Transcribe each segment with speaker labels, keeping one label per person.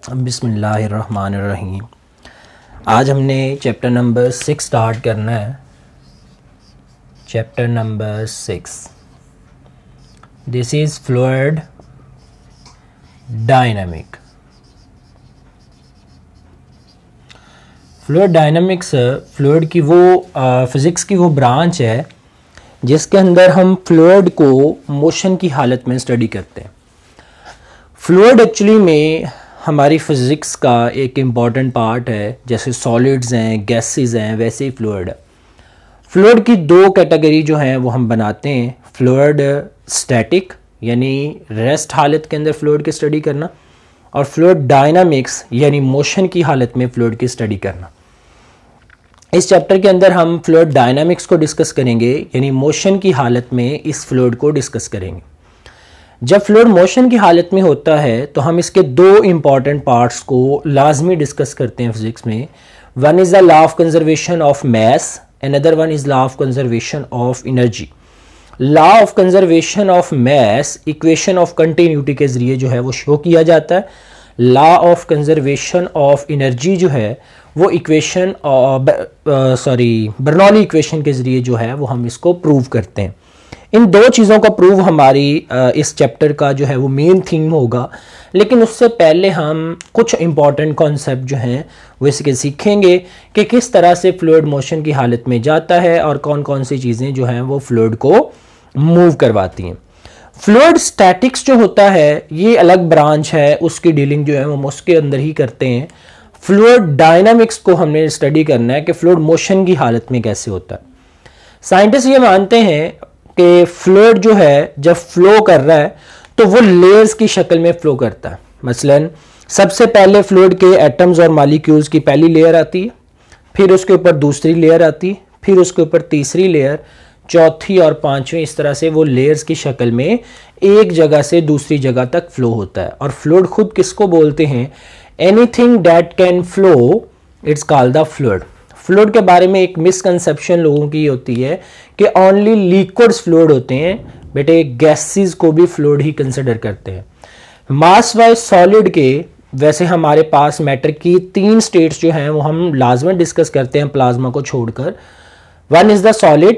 Speaker 1: बिस्मिल्लाहिर्रहमानिर्रहीम। आज हमने चैप्टर नंबर 6 स्टार्ट करना है। Chapter number 6, this is fluid dynamic. Fluid dynamics fluid की वो फिज़िक्स की वो ब्रांच है जिसके अंदर हम फ्लूइड को मोशन की हालत में स्टडी करते हैं। फ्लूइड एक्चुअली में हमारी फिज़िक्स का एक इम्पॉर्टेंट पार्ट है। जैसे सॉलिड्स हैं, गैसेस हैं, वैसे ही फ्लूइड है। फ्लूइड की दो कैटेगरी जो हैं वो हम बनाते हैं। फ्लूइड स्टैटिक यानी रेस्ट हालत के अंदर फ्लूइड की स्टडी करना, और फ्लूइड डायनामिक्स यानी मोशन की हालत में फ्लूइड की स्टडी करना। इस चैप्टर के अंदर हम फ्लूइड डायनामिक्स को डिस्कस करेंगे, यानी मोशन की हालत में इस फ्लूइड को डिस्कस करेंगे। जब फ्लूइड मोशन की हालत में होता है तो हम इसके दो इंपॉर्टेंट पार्ट्स को लाजमी डिस्कस करते हैं फिजिक्स में। One is the law of conservation of mass, another one is law of conservation of energy. Law of conservation of mass equation of continuity के ज़रिए जो है वो शो किया जाता है। Law of conservation of energy जो है वो इक्वेशन बर्नौली इक्वेशन के ज़रिए जो है वो हम इसको प्रूव करते हैं। इन दो चीज़ों का प्रूव हमारी इस चैप्टर का जो है वो मेन थीम होगा। लेकिन उससे पहले हम कुछ इंपॉर्टेंट कॉन्सेप्ट जो हैं वो इसके सीखेंगे कि किस तरह से फ्लूइड मोशन की हालत में जाता है और कौन कौन सी चीज़ें जो हैं वो फ्लूइड को मूव करवाती हैं। फ्लूइड स्टैटिक्स जो होता है ये अलग ब्रांच है, उसकी डीलिंग जो है वो उसके अंदर ही करते हैं। फ्लूइड डायनामिक्स को हमने स्टडी करना है कि फ्लूइड मोशन की हालत में कैसे होता है। साइंटिस्ट ये मानते हैं कि फ्लूइड जो है जब फ्लो कर रहा है तो वो लेयर्स की शक्ल में फ्लो करता है। मसलन सबसे पहले फ्लूइड के एटम्स और मॉलिक्यूल्स की पहली लेयर आती है, फिर उसके ऊपर दूसरी लेयर आती है, फिर उसके ऊपर तीसरी लेयर, चौथी और पांचवी, इस तरह से वो लेयर्स की शक्ल में एक जगह से दूसरी जगह तक फ्लो होता है। और फ्लूइड खुद किसको बोलते हैं? Anything that can flow it's called the fluid. Fluid के बारे में एक मिसकंसेप्शन लोगों की होती है कि ओनली लिक्विड्स फ्लूइड होते हैं। बेटे गैसेस को भी फ्लूइड ही कंसिडर करते हैं। मास वाइज सॉलिड के वैसे हमारे पास मैटर की तीन स्टेट्स जो हैं वो हम लाजमन डिस्कस करते हैं प्लाज्मा को छोड़कर। One is the solid,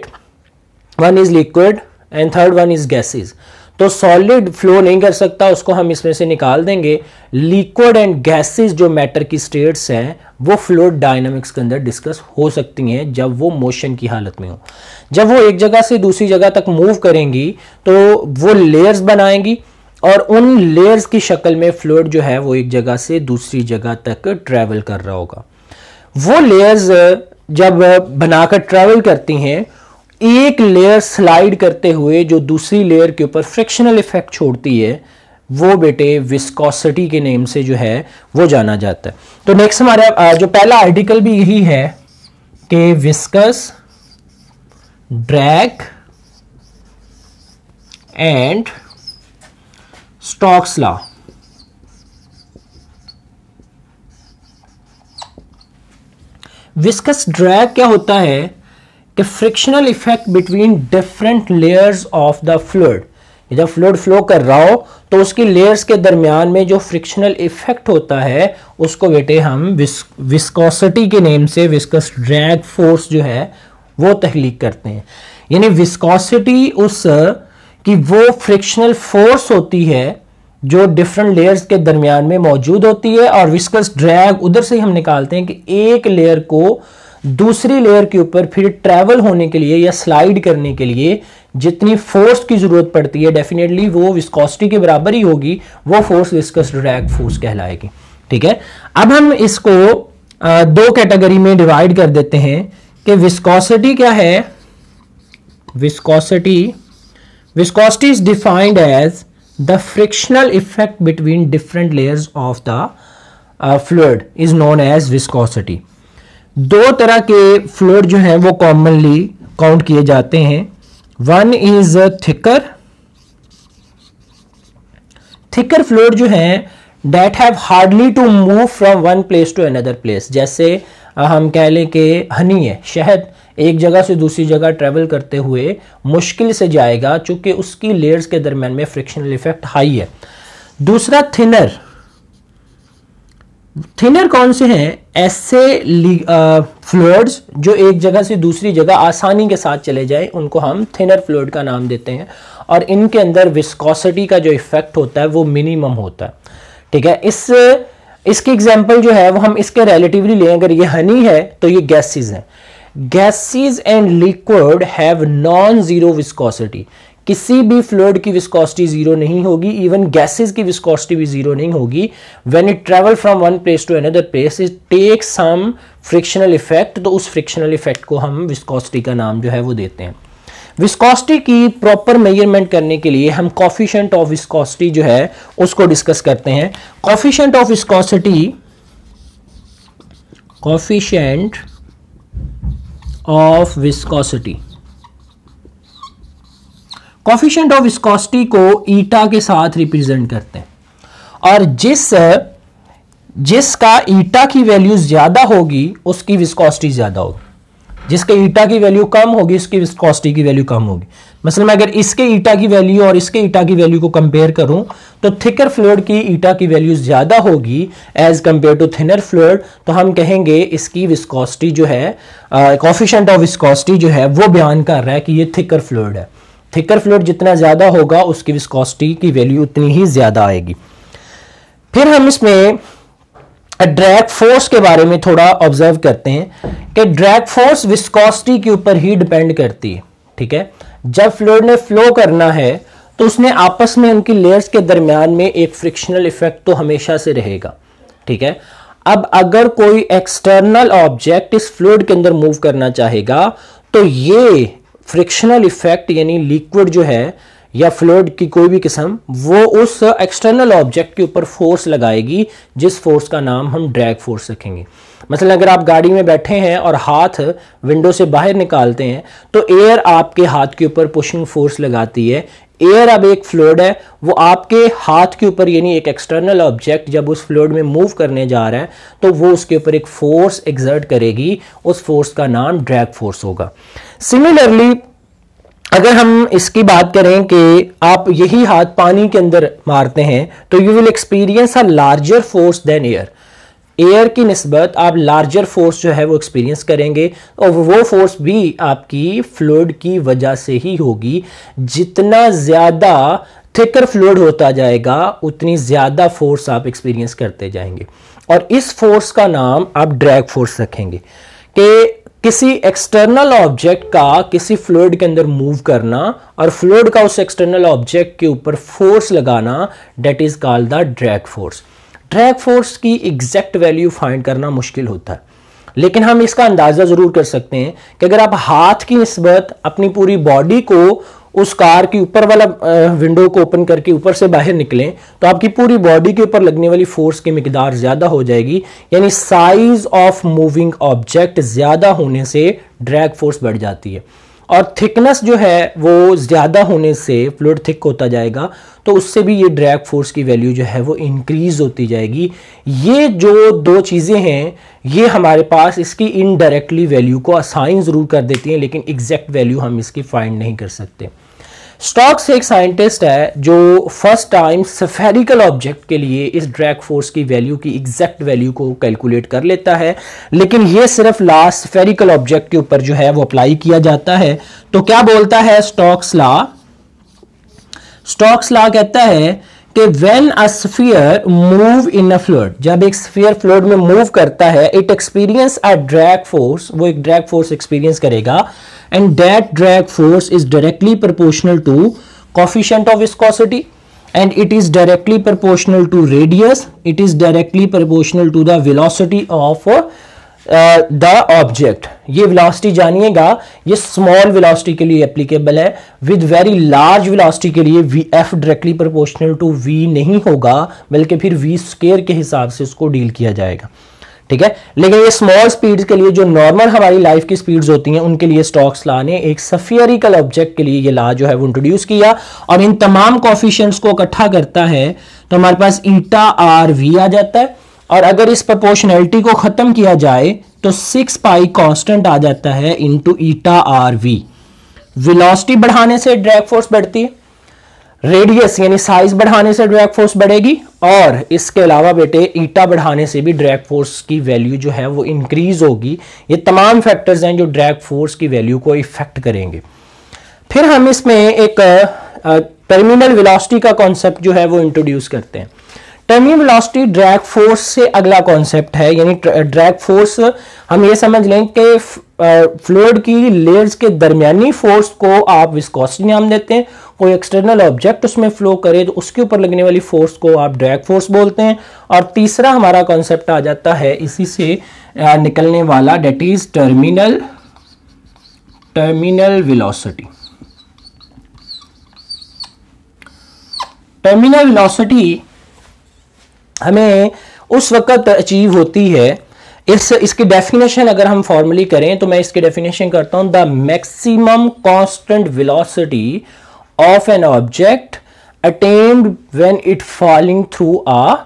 Speaker 1: one is liquid and third one is gases. तो सॉलिड फ्लो नहीं कर सकता, उसको हम इसमें से निकाल देंगे। लिक्विड एंड गैसेस जो मैटर की स्टेट्स हैं वो फ्लूइड डायनामिक्स के अंदर डिस्कस हो सकती हैं जब वो मोशन की हालत में हो। जब वो एक जगह से दूसरी जगह तक मूव करेंगी तो वो लेयर्स बनाएंगी और उन लेयर्स की शक्ल में फ्लूइड जो है वो एक जगह से दूसरी जगह तक ट्रैवल कर रहा होगा। वो लेयर्स जब बनाकर ट्रैवल करती हैं, एक लेयर स्लाइड करते हुए जो दूसरी लेयर के ऊपर फ्रिक्शनल इफेक्ट छोड़ती है, वो बेटे विस्कोसिटी के नेम से जो है वो जाना जाता है। तो नेक्स्ट हमारा जो पहला आर्टिकल भी यही है कि viscous, drag and Stokes law. Viscous drag क्या होता है कि frictional effect between different layers of the fluid. जब फ्लूइड फ्लो कर रहा हो तो उसकी लेयर्स के दरमियान में जो फ्रिक्शनल इफेक्ट होता है उसको बेटे हम विस्कोसिटी के नेम से विस्कस ड्रैग फोर्स जो है वो तख्लीक करते हैं। यानी विस्कोसिटी उस की वो फ्रिक्शनल फोर्स होती है जो डिफरेंट लेयर्स के दरमियान में मौजूद होती है, और विस्कस ड्रैग उधर से हम निकालते हैं कि एक लेयर को दूसरी लेयर के ऊपर फिर ट्रैवल होने के लिए या स्लाइड करने के लिए जितनी फोर्स की जरूरत पड़ती है डेफिनेटली वो विस्कोसिटी के बराबर ही होगी। वो फोर्स विस्कस ड्रैग फोर्स कहलाएगी। ठीक है, अब हम इसको दो कैटेगरी में डिवाइड कर देते हैं कि विस्कोसिटी क्या है। Viscosity is defined as the frictional effect between different layers of the fluid is known as viscosity. दो तरह के फ्लूइड जो हैं वो कॉमनली काउंट किए जाते हैं। वन इज थिकर फ्लूइड जो हैं that have hardly to move from one place to another place. जैसे हम कह लें कि हनी है, शहद एक जगह से दूसरी जगह ट्रेवल करते हुए मुश्किल से जाएगा चूंकि उसकी लेयर्स के दरमियान में फ्रिक्शनल इफेक्ट हाई है। दूसरा थिनर थिनर कौन से हैं? ऐसे फ्लूइड्स जो एक जगह से दूसरी जगह आसानी के साथ चले जाए, उनको हम थिनर फ्लूइड का नाम देते हैं, और इनके अंदर विस्कोसिटी का जो इफेक्ट होता है वो मिनिमम होता है। ठीक है, इसकी एग्जांपल जो है वो हम इसके रिलेटिवली लें, अगर ये हनी है तो ये गैसेस हैं। Gases and liquid have non zero viscosity. किसी भी फ्लूइड की विस्कोसिटी जीरो नहीं होगी, इवन गैसेस की विस्कोसिटी भी जीरो नहीं होगी। When it travel from one place to another place it take some frictional effect, तो उस फ्रिक्शनल इफेक्ट को हम विस्कोसिटी का नाम जो है वो देते हैं। विस्कोसिटी की प्रॉपर मेजरमेंट करने के लिए हम कोफिशिएंट ऑफ विस्कोसिटी जो है उसको डिस्कस करते हैं। Coefficient of viscosity, coefficient of viscosity, coefficient of viscosity को ईटा के साथ रिप्रेजेंट करते हैं, और जिसका ईटा की वैल्यू ज्यादा होगी उसकी विस्कोसिटी ज्यादा होगी, जिसके ईटा की वैल्यू कम होगी उसकी विस्कोसिटी की वैल्यू कम होगी। मतलब मैं अगर इसके ईटा की वैल्यू और इसके ईटा की वैल्यू को कंपेयर करूं तो थिकर फ्लूइड की ईटा की वैल्यू ज्यादा होगी as compare to thinner fluid, तो हम कहेंगे इसकी विस्कोसिटी जो है, कोफिशिएंट ऑफ विस्कोसिटी जो है वो बयान कर रहा है कि ये थिकर फ्लूइड है। थिकर फ्लूइड जितना ज्यादा होगा उसकी विस्कोसिटी की वैल्यू उतनी ही ज्यादा आएगी। फिर हम इसमें ड्रैग फोर्स के बारे में थोड़ा ऑब्जर्व करते हैं कि ड्रैग फोर्स विस्कोसिटी के ऊपर ही डिपेंड करती है। ठीक है, जब फ्लूइड ने फ्लो करना है तो उसने आपस में उनकी लेयर्स के दरमियान में एक फ्रिक्शनल इफेक्ट तो हमेशा से रहेगा। ठीक है, अब अगर कोई एक्सटर्नल ऑब्जेक्ट इस फ्लूइड के अंदर मूव करना चाहेगा तो ये फ्रिक्शनल इफेक्ट यानी लिक्विड जो है या फ्लूइड की कोई भी किस्म वो उस एक्सटर्नल ऑब्जेक्ट के ऊपर फोर्स लगाएगी, जिस फोर्स का नाम हम ड्रैग फोर्स रखेंगे। मतलब अगर आप गाड़ी में बैठे हैं और हाथ विंडो से बाहर निकालते हैं तो एयर आपके हाथ के ऊपर पुशिंग फोर्स लगाती है। एयर अब एक फ्लूइड है, वो आपके हाथ के ऊपर यानी एक एक्सटर्नल ऑब्जेक्ट जब उस फ्लूइड में मूव करने जा रहा है तो वो उसके ऊपर एक फोर्स एक्सर्ट करेगी, उस फोर्स का नाम ड्रैग फोर्स होगा। सिमिलरली अगर हम इसकी बात करें कि आप यही हाथ पानी के अंदर मारते हैं तो you will experience a larger force than air. Air की निस्बत आप लार्जर फोर्स जो है वो एक्सपीरियंस करेंगे, और वो फोर्स भी आपकी फ्लूइड की वजह से ही होगी। जितना ज्यादा थिकर फ्लूइड होता जाएगा उतनी ज्यादा फोर्स आप एक्सपीरियंस करते जाएंगे, और इस फोर्स का नाम आप ड्रैग फोर्स रखेंगे। कि किसी एक्सटर्नल ऑब्जेक्ट का किसी फ्लूइड के अंदर मूव करना और फ्लूइड का उस एक्सटर्नल ऑब्जेक्ट के ऊपर फोर्स लगाना, that is called the drag force. Drag force की एग्जैक्ट वैल्यू फाइंड करना मुश्किल होता है, लेकिन हम इसका अंदाजा जरूर कर सकते हैं कि अगर आप हाथ की निस्बत अपनी पूरी बॉडी को उस कार की ऊपर वाला विंडो को ओपन करके ऊपर से बाहर निकलें तो आपकी पूरी बॉडी के ऊपर लगने वाली फोर्स की मिकदार ज्यादा हो जाएगी, यानी साइज ऑफ मूविंग ऑब्जेक्ट ज्यादा होने से ड्रैग फोर्स बढ़ जाती है। और थिकनेस जो है वो ज्यादा होने से फ्लूइड थिक होता जाएगा, तो उससे भी ये ड्रैग फोर्स की वैल्यू जो है वो इंक्रीज होती जाएगी। ये जो दो चीजें हैं ये हमारे पास इसकी इनडायरेक्टली वैल्यू को असाइन जरूर कर देती हैं, लेकिन एग्जैक्ट वैल्यू हम इसकी फाइंड नहीं कर सकते। स्टॉक्स एक साइंटिस्ट है जो फर्स्ट टाइम स्फेरिकल ऑब्जेक्ट के लिए इस ड्रैग फोर्स की वैल्यू की एग्जैक्ट वैल्यू को कैलकुलेट कर लेता है, लेकिन ये सिर्फ लास्ट स्फेरिकल ऑब्जेक्ट के ऊपर जो है वो अप्लाई किया जाता है। तो क्या बोलता है स्टॉक्स लॉ? स्टॉक्स लॉ कहता है कि when a sphere move in a fluid, जब एक स्फीयर फ्लूइड में मूव करता है, it experience a drag force, वो एक ड्रैग फोर्स एक्सपीरियंस करेगा, and that drag force is directly proportional to coefficient of viscosity and it is directly proportional to radius, it is directly proportional to the velocity of the object। ये velocity जानिएगा, ये small velocity के लिए applicable है, with very large velocity के लिए V F directly proportional to V नहीं होगा, बल्कि फिर वी स्क्वायर के हिसाब से उसको डील किया जाएगा। ठीक है, लेकिन ये स्मॉल स्पीड्स के लिए जो नॉर्मल हमारी लाइफ की स्पीड्स होती हैं उनके लिए स्टॉक्स लॉ ने एक स्फेरिकल ऑब्जेक्ट के लिए ये लॉ जो है वो इंट्रोड्यूस किया, और इन तमाम कोफिशिएंट्स को इकट्ठा करता है तो हमारे पास ईटा आर वी आ जाता है, और अगर इस प्रोपोर्शनैलिटी को खत्म किया जाए तो 6 पाई कांस्टेंट आ जाता है into eta R V. Velocity बढ़ाने से ड्रैग फोर्स बढ़ती है, रेडियस यानी साइज बढ़ाने से ड्रैग फोर्स बढ़ेगी, और इसके अलावा बेटे ईटा बढ़ाने से भी ड्रैग फोर्स की वैल्यू जो है वो इंक्रीज होगी। ये तमाम फैक्टर्स हैं जो ड्रैग फोर्स की वैल्यू को इफेक्ट करेंगे। फिर हम इसमें एक टर्मिनल वेलोसिटी का कॉन्सेप्ट जो है वो इंट्रोड्यूस करते हैं। टर्मिनल वेलोसिटी ड्रैग फोर्स से अगला कॉन्सेप्ट है, यानी ड्रैग फोर्स हम ये समझ लें कि फ्लूइड की लेयर्स के दरमियानी फोर्स को आप विस्कोसिटी नाम देते हैं। कोई एक्सटर्नल ऑब्जेक्ट उसमें फ्लो करे तो उसके ऊपर लगने वाली फोर्स को आप ड्रैग फोर्स बोलते हैं। और तीसरा हमारा कॉन्सेप्ट आ जाता है इसी से निकलने वाला, that is terminal velocity. Terminal velocity हमें उस वक्त अचीव होती है, इसकी डेफिनेशन अगर हम फॉर्मली करें तो मैं इसकी डेफिनेशन करता हूं, the maximum constant velocity of an object attend when it falling through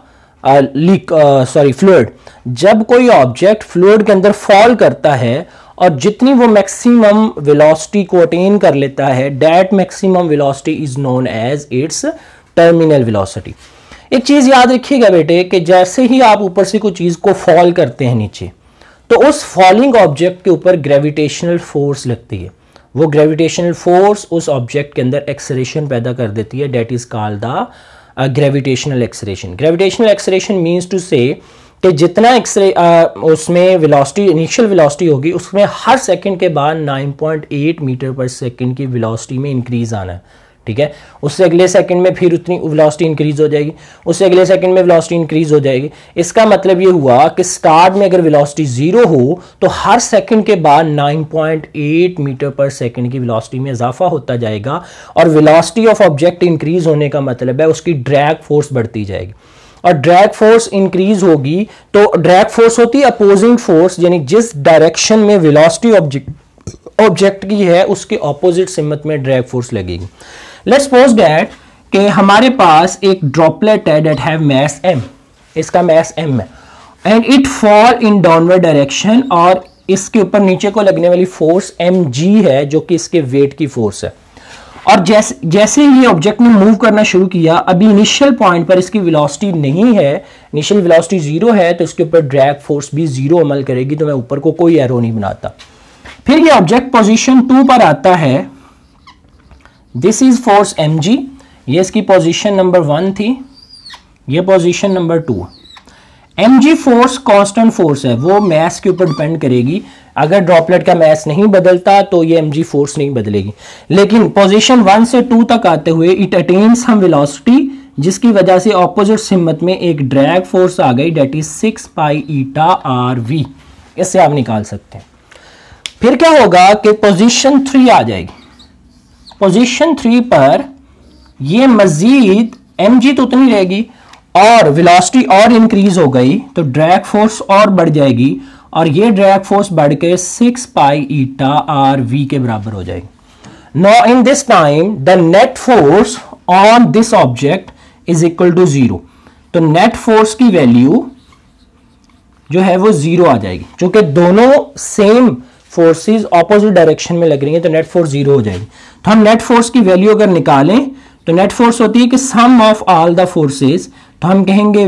Speaker 1: fluid. जब कोई ऑब्जेक्ट फ्लूइड के अंदर फॉल करता है और जितनी वो मैक्सिमम वेलोसिटी को अटेन कर लेता है, that maximum velocity is known as its terminal velocity. एक चीज याद रखिएगा बेटे कि जैसे ही आप ऊपर से कोई चीज को फॉल करते हैं नीचे, तो उस फॉलिंग ऑब्जेक्ट के ऊपर ग्रेविटेशनल फोर्स लगती है। वो ग्रेविटेशनल फोर्स उस ऑब्जेक्ट के अंदर एक्सेलरेशन पैदा कर देती है, that is called the gravitational acceleration. Gravitational acceleration means to say कि जितना उसमें वेलोसिटी, इनिशियल वेलोसिटी होगी, उसमें हर सेकंड के बाद 9.8 मीटर पर सेकंड की वेलोसिटी में इंक्रीज आना है। ठीक है, उससे अगले सेकंड में फिर उतनी वेलोसिटी इंक्रीज हो जाएगी, उससे अगले सेकंड में वेलोसिटी इंक्रीज हो जाएगी। इसका मतलब ये हुआ कि स्टार्ट में अगर वेलोसिटी 0 हो तो हर सेकंड के बाद 9.8 मीटर पर सेकंड की वेलोसिटी में इजाफा होता जाएगा। और वेलोसिटी ऑफ ऑब्जेक्ट इंक्रीज होने का मतलब है उसकी ड्रैग फोर्स बढ़ती जाएगी, और ड्रैग फोर्स इंक्रीज होगी तो ड्रैग फोर्स होती है अपोजिंग फोर्स, यानी जिस डायरेक्शन में वेलोसिटी ऑब्जेक्ट की है उसके ऑपोजिट सिमत में ड्रैग फोर्स लगेगी। लेट्स सपोज दैट कि हमारे पास एक ड्रॉपलेट है दैट हैव मास m, इसका मास m है, and it fall in downward direction, और इसके ऊपर नीचे को लगने वाली फोर्स mg है जो कि इसके वेट की फोर्स है। और जैसे ये ऑब्जेक्ट ने मूव करना शुरू किया, अभी इनिशियल पॉइंट पर इसकी वेलोसिटी नहीं है, इनिशियल वेलोसिटी 0 है, तो इसके ऊपर ड्रैग फोर्स भी 0 अमल करेगी। तो मैं ऊपर को कोई एरो नहीं बनाता। फिर ये ऑब्जेक्ट पोजीशन 2 पर आता है, दिस इज फोर्स mg, ये इसकी पोजीशन नंबर 1 थी, ये position number 2। mg force constant force है, वो मास के ऊपर डिपेंड करेगी। अगर ड्रॉपलेट का मास नहीं बदलता तो ये mg फोर्स नहीं बदलेगी। लेकिन पोजीशन 1 से 2 तक आते हुए इट अटेन्स सम वेलोसिटी, जिसकी वजह से ऑपोजिट सिमत में एक ड्रैग फोर्स आ गई, that is 6 pi eta rv। इससे आप निकाल सकते हैं। फिर क्या होगा कि पोजीशन 3 आ जाएगी। पोजीशन 3 पर ये मजीद mg तो उतनी रहेगी और वेलोसिटी और इंक्रीज हो गई, तो ड्रैग फोर्स और बढ़ जाएगी, और ये ड्रैग फोर्स बढ़ के 6 पाई ईटा rv के बराबर हो जाएगी। Now in this time the net force on this object is equal to 0। तो नेट फोर्स की वैल्यू जो है वो 0 आ जाएगी, क्योंकि दोनों सेम फोर्सेस ऑपोजिट डायरेक्शन में लग रही हैं, तो नेट फोर्स 0 हो जाएगी। तो हम नेट फोर्स की वैल्यू अगर निकालें तो नेट फोर्स होती है कि sum of all the forces, तो हम कहेंगे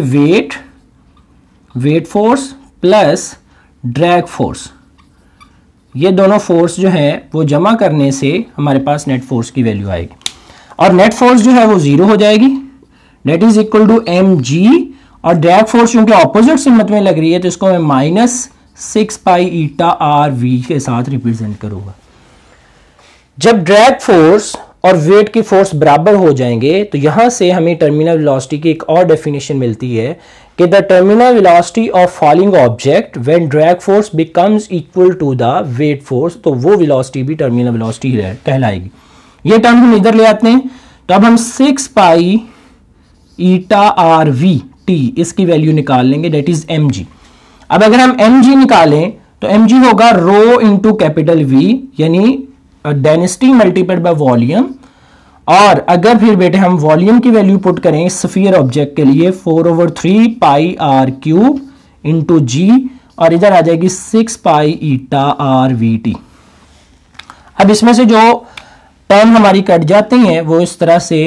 Speaker 1: weight force plus drag force, ये दोनों फोर्स जो है वो जमा करने से हमारे पास नेट फोर्स की वैल्यू आएगी, और नेट फोर्स जो है वो 0 हो जाएगी, that is equal to mg। और ड्रैग फोर्स क्योंकि ऑपोजिट सिमत में लग रही है तो इसको मैं माइनस 6 पाई ईटा rv के साथ रिप्रेजेंट करूंगा। जब ड्रैग फोर्स और वेट की फोर्स बराबर हो जाएंगे तो यहां से हमें टर्मिनल वेलोसिटी की एक और डेफिनेशन मिलती है कि the terminal velocity of falling object when drag force becomes equal to the weight force, तो वो वेलोसिटी भी टर्मिनल वेलोसिटी कहलाएगी। ये टर्म हम इधर ले आते हैं, तो अब हम 6 पाई ईटा rv t इसकी वैल्यू निकाल लेंगे, दैट इज mg। अब अगर हम mg निकालें तो mg होगा रो इंटू कैपिटल V, यानी डेंसिटी मल्टीप्लाइड बाय वॉल्यूम। और अगर फिर बेटे हम वॉल्यूम की वैल्यू पुट करें स्फीयर ऑब्जेक्ट के लिए 4/3 pi r cube into g, और इधर आ जाएगी 6 पाई ईटा rvt। अब इसमें से जो टर्म हमारी कट जाती हैं वो इस तरह से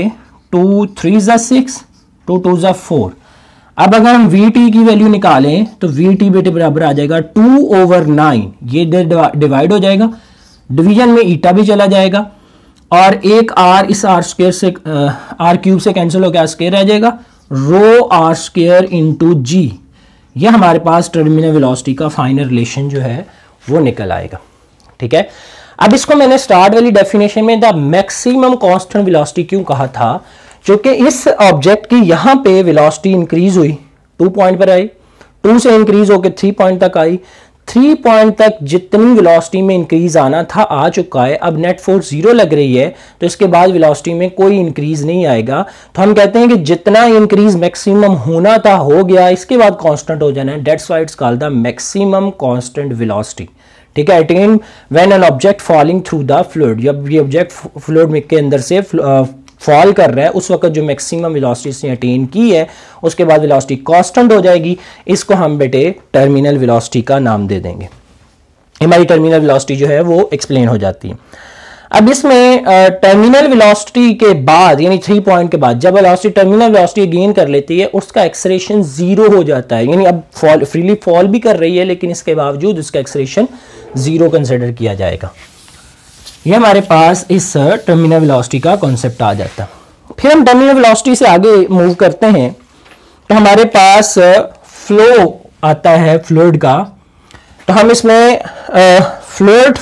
Speaker 1: 2 3 ज़ा 6, 2 2 ज़ा 4। अब अगर हम वी टी की वैल्यू निकालें तो वी टी बेटे बराबर आ जाएगा 2/9। ये डिवाइड हो जाएगा, डिवीजन में ईटा भी चला जाएगा और एक आर इस आर स्क्वायर से आर क्यूब से कैंसिल होकर आर स्क्वायर रह जाएगा, rho are square into G. ये हमारे पास टर्मिनल वेलोसिटी का फाइनल रिलेशन जो है वो निकल आएगा। ठीक है, अब इसको मैंने स्टार्ट वाली डेफिनेशन में द मैक्सिमम कांस्टेंट वेलोसिटी क्यों कहा था, क्योंकि इस ऑब्जेक्ट की यहां पे वेलोसिटी इंक्रीज हुई, 2 पॉइंट पर आई, 2 से इंक्रीज होकर 3 पॉइंट तक आई, 3 पॉइंट तक जितनी वेलोसिटी में इंक्रीज आना था आ चुका है। अब नेट फोर्स 0 लग रही है तो इसके बाद वेलोसिटी में कोई इंक्रीज नहीं आएगा। तो हम कहते हैं कि जितना इंक्रीज मैक्सिमम होना था हो गया, इसके बाद कांस्टेंट हो जाना है। That's why it's called the maximum constant velocity. ठीक है, attain when an object falling through the fluid, जब ये ऑब्जेक्ट फ्लूइड के अंदर से फॉल कर रहा है उस वक्त जो मैक्सिमम वेलोसिटी इसने अटेन की है उसके बाद वेलोसिटी कांस्टेंट हो जाएगी। इसको हम बेटे टर्मिनल वेलोसिटी का नाम दे देंगे। हमारी टर्मिनल वेलोसिटी जो है वो एक्सप्लेन हो जाती है। अब इसमें टर्मिनल वेलोसिटी के बाद यानी 3 पॉइंट के बाद जब वेलोसिटी टर्मिनल वेलोसिटी गेन कर लेती है उसका एक्सेलरेशन 0 हो जाता है, यानी अब फ्रीली फॉल भी कर रही है लेकिन इसके बावजूद उसका एक्सेलरेशन 0 कंसिडर किया जाएगा। ये हमारे पास इस टर्मिनल वेलोसिटी का कॉन्सेप्ट आ जाता है। फिर हम टर्मिनल वेलोसिटी से आगे मूव करते हैं तो हमारे पास फ्लो आता है फ्लूइड का। तो हम इसमें फ्लूइड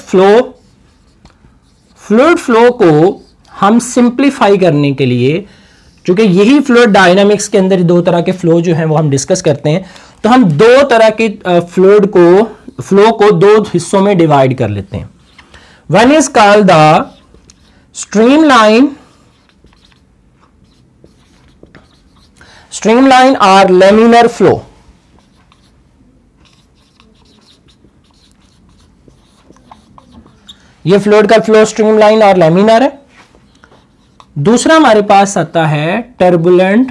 Speaker 1: फ्लो को हम सिंप्लीफाई करने के लिए, क्योंकि यही फ्लूइड डायनामिक्स के अंदर 2 तरह के फ्लो जो हैं वो हम डिस्कस करते हैं, तो हम 2 तरह के फ्लूइड फ्लो को 2 हिस्सों में डिवाइड कर लेते हैं। One is called the streamline or laminar flow. ये फ्लूइड का फ्लो स्ट्रीमलाइन और लैमिनर है। दूसरा हमारे पास आता है टर्बुलेंट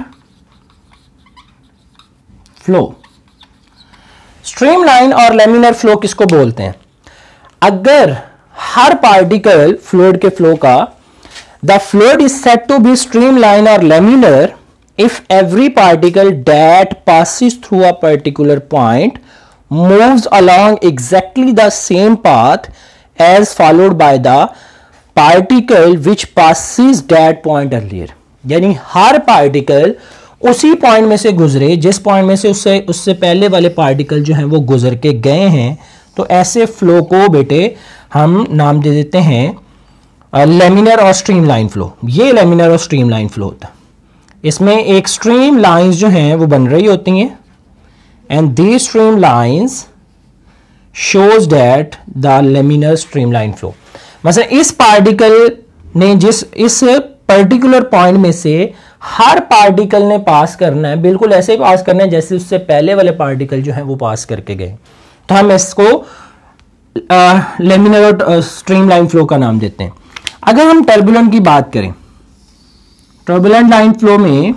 Speaker 1: फ्लो। स्ट्रीमलाइन और लैमिनर फ्लो किसको बोलते हैं? अगर हर पार्टिकल फ्लूइड के फ्लो का the fluid is said to be streamline और laminar if every particle that passes through a particular point moves along exactly the same path as followed by the particle which passes that point earlier। यानी हर particle उसी point में से गुजरे जिस point में से उससे पहले वाले पार्टिकल जो हैं वो गुजर के गए हैं। तो ऐसे फ्लो को बेटे हम नाम दे देते हैं लैमिनर और स्ट्रीमलाइन फ्लो। ये लैमिनर और स्ट्रीमलाइन फ्लो होता है। इसमें एक स्ट्रीम लाइंस जो हैं वो बन रही होती हैं and the stream lines shows that the laminar streamline flow. मतलब इस पार्टिकल ने इस पर्टिकुलर पॉइंट में से हर पार्टिकल ने पास करना है, बिल्कुल ऐसे ही पास करना है जैसे उससे पहले वाले पार्टिकल जो हैं वो पास करके गए। तो हम इसको लैमिनर और स्ट्रीमलाइन फ्लो का नाम देते हैं। अगर हम टर्बुलेंट की बात करें, टर्बुलेंट लाइन फ्लो में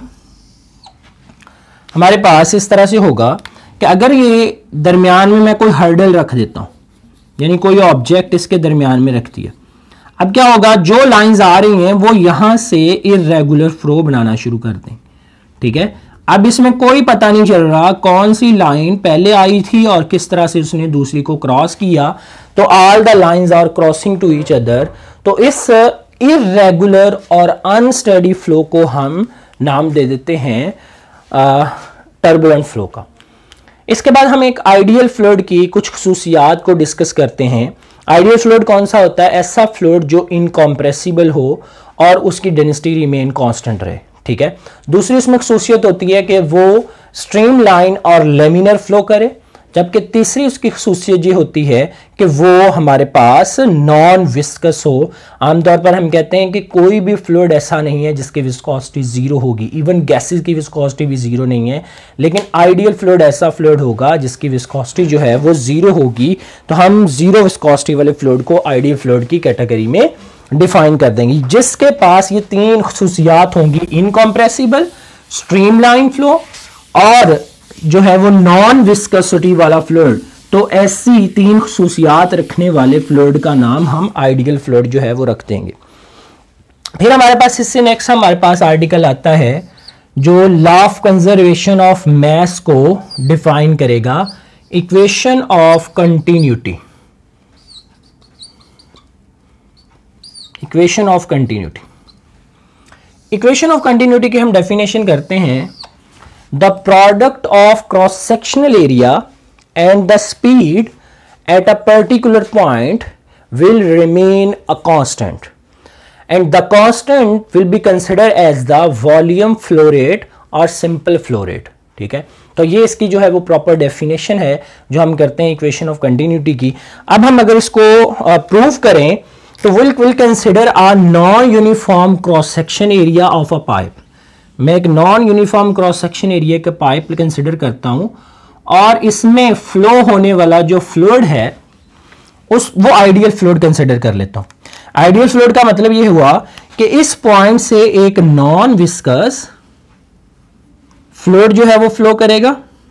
Speaker 1: हमारे पास इस तरह से होगा कि अगर ये दरमियान में मैं कोई हर्डल रख देता हूं, यानी कोई ऑब्जेक्ट इसके दरमियान में रख दिया, अब क्या होगा, जो लाइंस आ रही हैं वो यहां से इर्रेगुलर फ्लो बनाना शुरू कर दें। ठीक है, अब इसमें कोई पता नहीं चल रहा कौन सी लाइन पहले आई थी और किस तरह से उसने दूसरी को क्रॉस किया। तो all the lines are crossing to each other. तो इस इर्रेगुलर और अनस्टेडी फ्लो को हम नाम दे देते हैं टर्बुलेंट फ्लो का। इसके बाद हम एक आइडियल फ्लूइड की कुछ खुसूसियात को डिस्कस करते हैं। आइडियल फ्लूइड कौन सा होता है? ऐसा फ्लूइड जो इनकॉम्प्रेसिबल हो और उसकी डेंसिटी रिमेन कांस्टेंट रहे। ठीक है, दूसरी इसमें खुसूसियत होती है कि वो स्ट्रीमलाइन और लैमिनर फ्लो करे, जबकि तीसरी उसकी खुसूसियत ये होती है कि वो हमारे पास नॉन विस्कस हो। आमतौर पर हम कहते हैं कि कोई भी फ्लूइड ऐसा नहीं है जिसकी विस्कोसिटी 0 होगी, इवन गैसेस की विस्कोसिटी भी 0 नहीं है, लेकिन आइडियल फ्लूइड ऐसा फ्लूइड होगा जिसकी विस्कोसिटी जो है वो 0 होगी। तो हम 0 विस्कोसिटी वाले फ्लूइड को आइडियल फ्लूइड की कैटेगरी में डिफाइन कर देंगे, जिसके पास ये 3 खुसूसियात होंगी, इनकॉम्प्रेसिबल, स्ट्रीमलाइन फ्लो और जो है वो नॉन विस्कोसिटी वाला फ्लूइड। तो ऐसी 3 खुसूसियात रखने वाले फ्लूइड का नाम हम आइडियल फ्लूइड जो है वो रख देंगे। फिर हमारे पास इससे नेक्स्ट हमारे पास आर्टिकल आता है जो law of conservation of mass को डिफाइन करेगा, equation of continuity. Equation of continuity, equation of continuity की हम डेफिनेशन करते हैं, the product of cross sectional area and the speed at a particular point will remain a constant and the constant will be considered as the volume flow rate or simple flow rate। ठीक है, तो ये इसकी जो है वो proper definition है जो हम करते हैं इक्वेशन ऑफ कंटिन्यूटी की। अब हम अगर इसको प्रूव करें तो will consider a non uniform cross section area of a pipe. मैं एक non uniform cross section area का पाइप कंसिडर करता हूं और इसमें फ्लो होने वाला जो फ्लूइड है वो आइडियल फ्लूइड कंसिडर कर लेता हूं। आइडियल फ्लूइड का मतलब ये हुआ कि इस पॉइंट से एक नॉन विस्कस फ्लूइड जो है वो फ्लो करेगा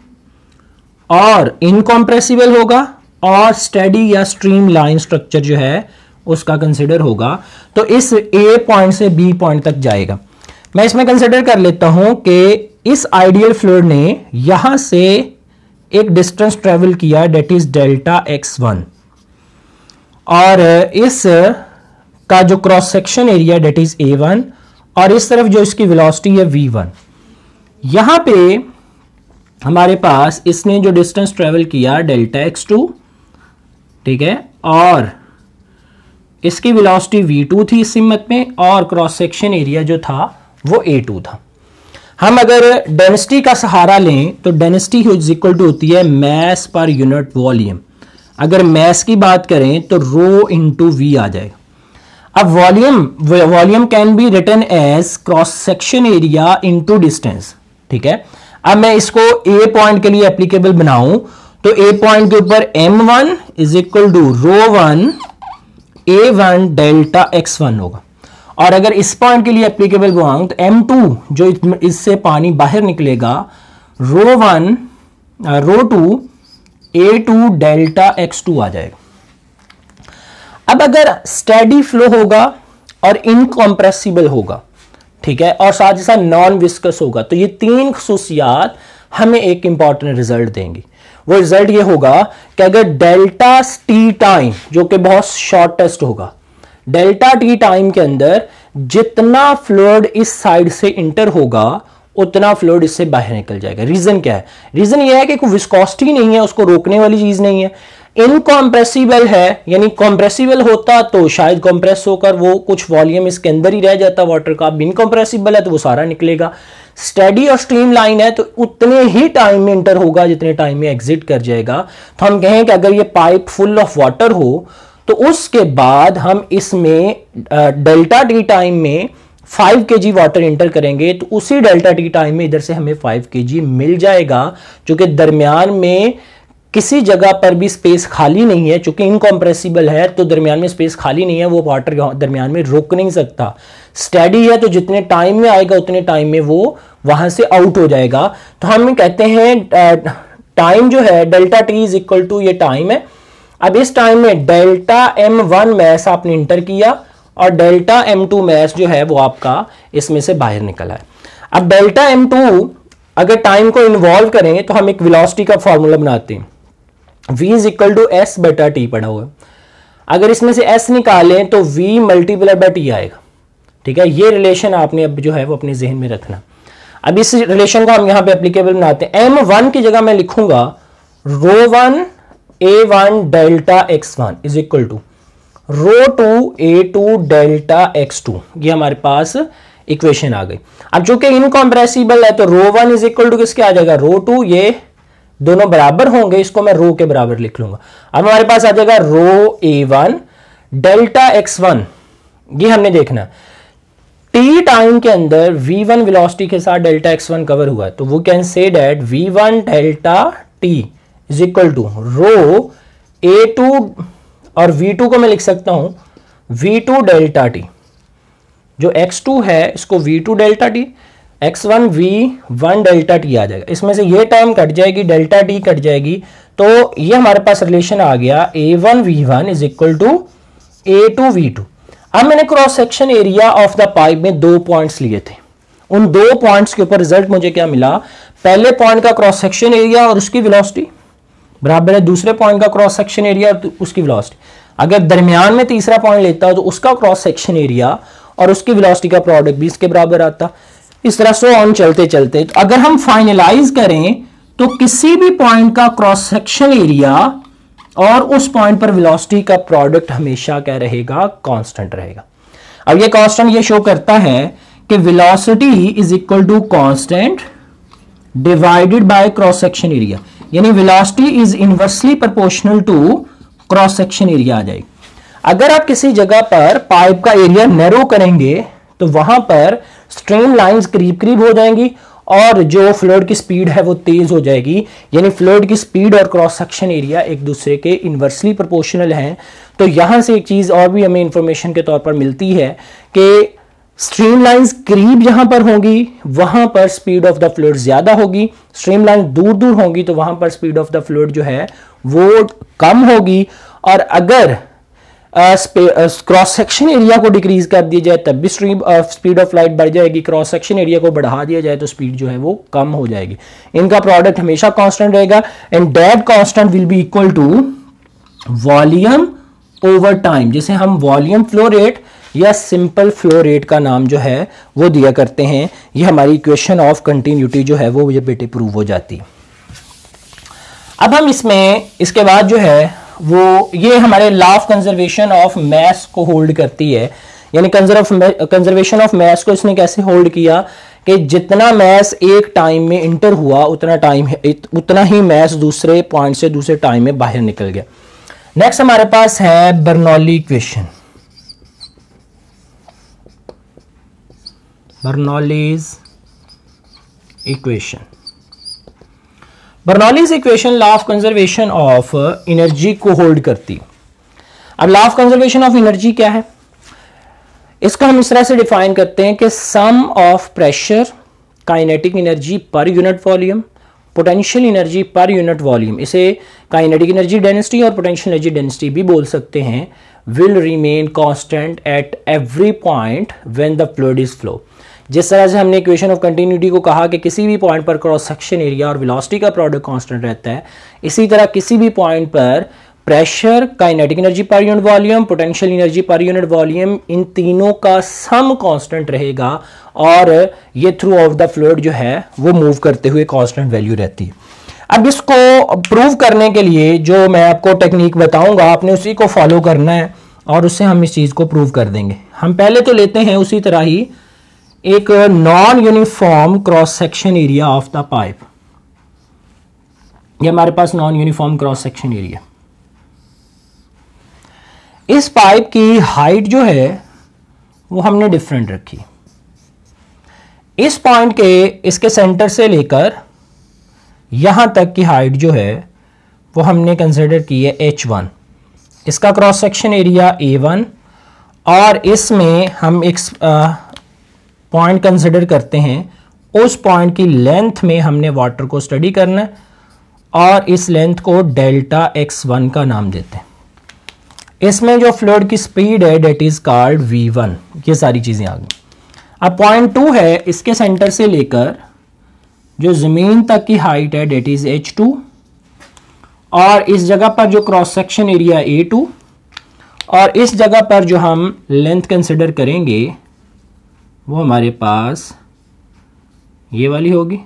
Speaker 1: और इनकॉम्प्रेसिबल होगा और स्टेडी या स्ट्रीम लाइन स्ट्रक्चर जो है उसका कंसिडर होगा, तो इस ए पॉइंट से बी पॉइंट तक जाएगा। मैं इसमें कंसिडर कर लेता हूं कि इस आइडियल फ्लूइड ने यहां से एक डिस्टेंस ट्रेवल किया, डेट इज डेल्टा x1, और इस का जो cross section area that is a1, और इस तरफ जो इसकी वेलोसिटी है v1। यहां पे हमारे पास इसने जो डिस्टेंस ट्रेवल किया डेल्टा x2, ठीक है, और इसकी वेलोसिटी v2 थी इस सिमत में, और क्रॉस सेक्शन एरिया जो था वो a2 था। हम अगर डेंसिटी का सहारा लें तो डेंसिटी इज इक्वल टू होती है मास पर यूनिट वॉल्यूम। अगर मास की बात करें तो रो इंटू वी आ जाएगा। अब volume can be written as cross section area into distance. ठीक है, अब मैं इसको ए पॉइंट के लिए एप्लीकेबल बनाऊं तो ए पॉइंट के ऊपर m1 इज इक्वल टू रो1 a1 डेल्टा x1 होगा, और अगर इस पॉइंट के लिए एप्लीकेबल बनाऊं तो m2 जो इससे पानी बाहर निकलेगा रो2 a2 डेल्टा x2 आ जाएगा। अब अगर स्टेडी फ्लो होगा और इनकॉम्प्रेसिबल होगा, ठीक है, और साथ ही साथ नॉन विस्कस होगा, तो ये तीन खसूसियात हमें एक इंपॉर्टेंट रिजल्ट देंगी। वो रिजल्ट ये होगा कि अगर डेल्टा टी टाइम, जो कि बहुत शॉर्टेस्ट होगा, डेल्टा टी टाइम के अंदर जितना फ्लूइड इस साइड से इंटर होगा उतना फ्लूइड इससे बाहर निकल जाएगा। रीजन क्या है? रीजन ये है कि कोई विस्कोसिटी नहीं है, उसको रोकने वाली चीज नहीं है। इनकॉम्प्रेसिबल है, यानी कॉम्प्रेसिबल होता तो शायद कॉम्प्रेस होकर वो कुछ वॉल्यूम इसके अंदर ही रह जाता वाटर का। अब इनकॉम्प्रेसिबल है तो वो सारा निकलेगा। स्टेडी और स्ट्रीम लाइन है तो उतने ही टाइम में इंटर होगा जितने टाइम में एग्जिट कर जाएगा। तो हम कहें कि अगर ये पाइप फुल ऑफ वाटर हो तो उसके बाद हम इसमें डेल्टा टी टाइम में 5 kg वाटर इंटर करेंगे तो उसी डेल्टा टी टाइम में इधर से हमें 5 kg मिल जाएगा, क्योंकि दरमियान में किसी जगह पर भी स्पेस खाली नहीं है। चूंकि इनकॉम्प्रेसिबल है तो दरमियान में स्पेस खाली नहीं है, वो वाटर दरमियान में रुक नहीं सकता। स्टेडी है तो जितने टाइम में आएगा उतने टाइम में वो वहां से आउट हो जाएगा। तो हम कहते हैं टाइम जो है delta T is equal to ये टाइम है। अब इस टाइम में डेल्टा m1 मैस आपने इंटर किया और डेल्टा m2 मैस जो है वो आपका इसमें से बाहर निकला है। अब डेल्टा m2 अगर टाइम को इन्वॉल्व करें तो हम एक वेलोसिटी का फॉर्मूला बनाते हैं, v is equal to S बटा टी पड़ा हुआ है। अगर इसमें से s निकालें तो v मल्टीप्लाई बाय टी आएगा। ठीक है, ये रिलेशन आपने अब जो है वो अपने जहन में रखना। अब इस रिलेशन को हम यहां पे एप्लीकेबल बनाते हैं। m1 की जगह मैं लिखूंगा रो1 a1 delta x1 is equal to रो2 a2 डेल्टा x2। ये हमारे पास इक्वेशन आ गई। अब जो कि इनकॉम्प्रेसिबल है तो रो1 इज इक्वल टू किसके आ जाएगा, रो2। ये दोनों बराबर होंगे, इसको मैं रो के बराबर लिख लूंगा। अब हमारे पास आ जाएगा रो a1 डेल्टा x1। ये हमने देखना टी टाइम के अंदर v1 वेलोसिटी के साथ डेल्टा x1 कवर हुआ है, तो वो can say that v1 delta t is equal to rho a2, और v2 को मैं लिख सकता हूं v2 डेल्टा t। जो x2 है इसको v2 delta t, x1 v1 delta t आ जाएगा। इसमें से ये टर्म कट जाएगी, डेल्टा t कट जाएगी, तो ये हमारे पास रिलेशन आ गया a1 v1 is equal to a2 v2। अब मैंने cross section area of the pipe में 2 पॉइंट्स लिए थे, उन 2 पॉइंट्स के ऊपर रिजल्ट मुझे क्या मिला, पहले पॉइंट का क्रॉस सेक्शन एरिया और उसकी वेलोसिटी बराबर है दूसरे पॉइंट का क्रॉस सेक्शन एरिया और उसकी वेलोसिटी। अगर दरमियान में तीसरा पॉइंट लेता तो उसका क्रॉस सेक्शन एरिया और उसकी वेलोसिटी का प्रोडक्ट भी इसके बराबर आता। इस तरह सो ऑन चलते चलते तो अगर हम फाइनलाइज करें तो किसी भी पॉइंट का क्रॉस सेक्शन एरिया और उस पॉइंट पर वेलोसिटी का प्रोडक्ट हमेशा क्या रहेगा, कांस्टेंट रहेगा। अब ये कांस्टेंट ये शो करता है कि velocity is equal to constant divided by cross section area, यानी velocity is inversely proportional to cross section area आ जाएगी। अगर आप किसी जगह पर पाइप का एरिया नैरो करेंगे तो वहां पर स्ट्रीम लाइंस करीब करीब हो जाएंगी और जो फ्लूइड की स्पीड है वो तेज हो जाएगी, यानी फ्लूइड की स्पीड और क्रॉस सेक्शन एरिया एक दूसरे के इनवर्सली प्रोपोर्शनल हैं। तो यहां से एक चीज और भी हमें इंफॉर्मेशन के तौर पर मिलती है कि स्ट्रीम लाइंस करीब जहां पर होंगी वहां पर स्पीड ऑफ द फ्लूइड ज्यादा होगी, स्ट्रीम लाइन दूर दूर होंगी तो वहां पर स्पीड ऑफ द फ्लूइड जो है वो कम होगी। और अगर क्रॉस सेक्शन एरिया को डिक्रीज कर दिया जाए तब भी स्पीड ऑफ लाइट बढ़ जाएगी, क्रॉस सेक्शन एरिया को बढ़ा दिया जाए तो स्पीड जो है वो कम हो जाएगी। इनका प्रोडक्ट हमेशा कांस्टेंट रहेगा and that constant will be equal to volume over time, जिसे हम वॉल्यूम फ्लो रेट या सिंपल फ्लो रेट का नाम जो है वो दिया करते हैं। ये हमारी इक्वेशन ऑफ कंटिन्यूटी जो है वो ये बेटे प्रूव हो जाती। अब हम इसके बाद जो है वो ये हमारे law of conservation of mass को होल्ड करती है, यानी कंजर्वेशन ऑफ मैस को इसने कैसे होल्ड किया कि जितना मैस एक टाइम में इंटर हुआ उतना ही मैस दूसरे पॉइंट से दूसरे टाइम में बाहर निकल गया। नेक्स्ट हमारे पास है Bernoulli equation, Bernoulli's equation. Bernoulli's equation law of conservation of energy को होल्ड करती। अब law of conservation of energy क्या है, इसको हम इस तरह से डिफाइन करते हैं कि sum of pressure, kinetic energy per unit volume, potential energy per unit volume, इसे काइनेटिक एनर्जी डेंसिटी और पोटेंशियल एनर्जी डेंसिटी भी बोल सकते हैं, will remain constant at every point when the fluid is flow. जिस तरह से हमने इक्वेशन ऑफ कंटिन्यूटी को कहा कि किसी भी पॉइंट पर क्रॉस सेक्शन एरिया और वेलोसिटी का प्रोडक्ट कांस्टेंट रहता है, इसी तरह किसी भी पॉइंट पर pressure, kinetic energy per unit volume, potential energy per unit volume, इन तीनों का सम कांस्टेंट रहेगा और ये थ्रू आउट द फ्लूइड जो है वो मूव करते हुए कांस्टेंट वैल्यू रहती है। अब इसको प्रूव करने के लिए जो मैं आपको टेक्निक बताऊंगा आपने उसी को फॉलो करना है और उससे हम इस चीज को प्रूव कर देंगे। हम पहले तो लेते हैं उसी तरह ही एक non uniform cross section area of the pipe. ये हमारे पास non uniform cross section area, इस पाइप की हाइट जो है वो हमने डिफरेंट रखी। इस पॉइंट के इसके सेंटर से लेकर यहां तक की हाइट जो है वो हमने कंसिडर की है h1, इसका क्रॉस सेक्शन एरिया a1 और इसमें हम एक पॉइंट कंसिडर करते हैं, उस पॉइंट की लेंथ में हमने वाटर को स्टडी करना है और इस लेंथ को डेल्टा x1 का नाम देते हैं। इसमें जो फ्लूइड की स्पीड है डेट इज कॉल्ड v1। ये सारी चीजें आ गई। अब पॉइंट 2 है, इसके सेंटर से लेकर जो जमीन तक की हाइट है डेट इज h2 और इस जगह पर जो क्रॉस सेक्शन एरिया a2 और इस जगह पर जो हम लेंथ कंसिडर करेंगे वो हमारे पास ये वाली होगी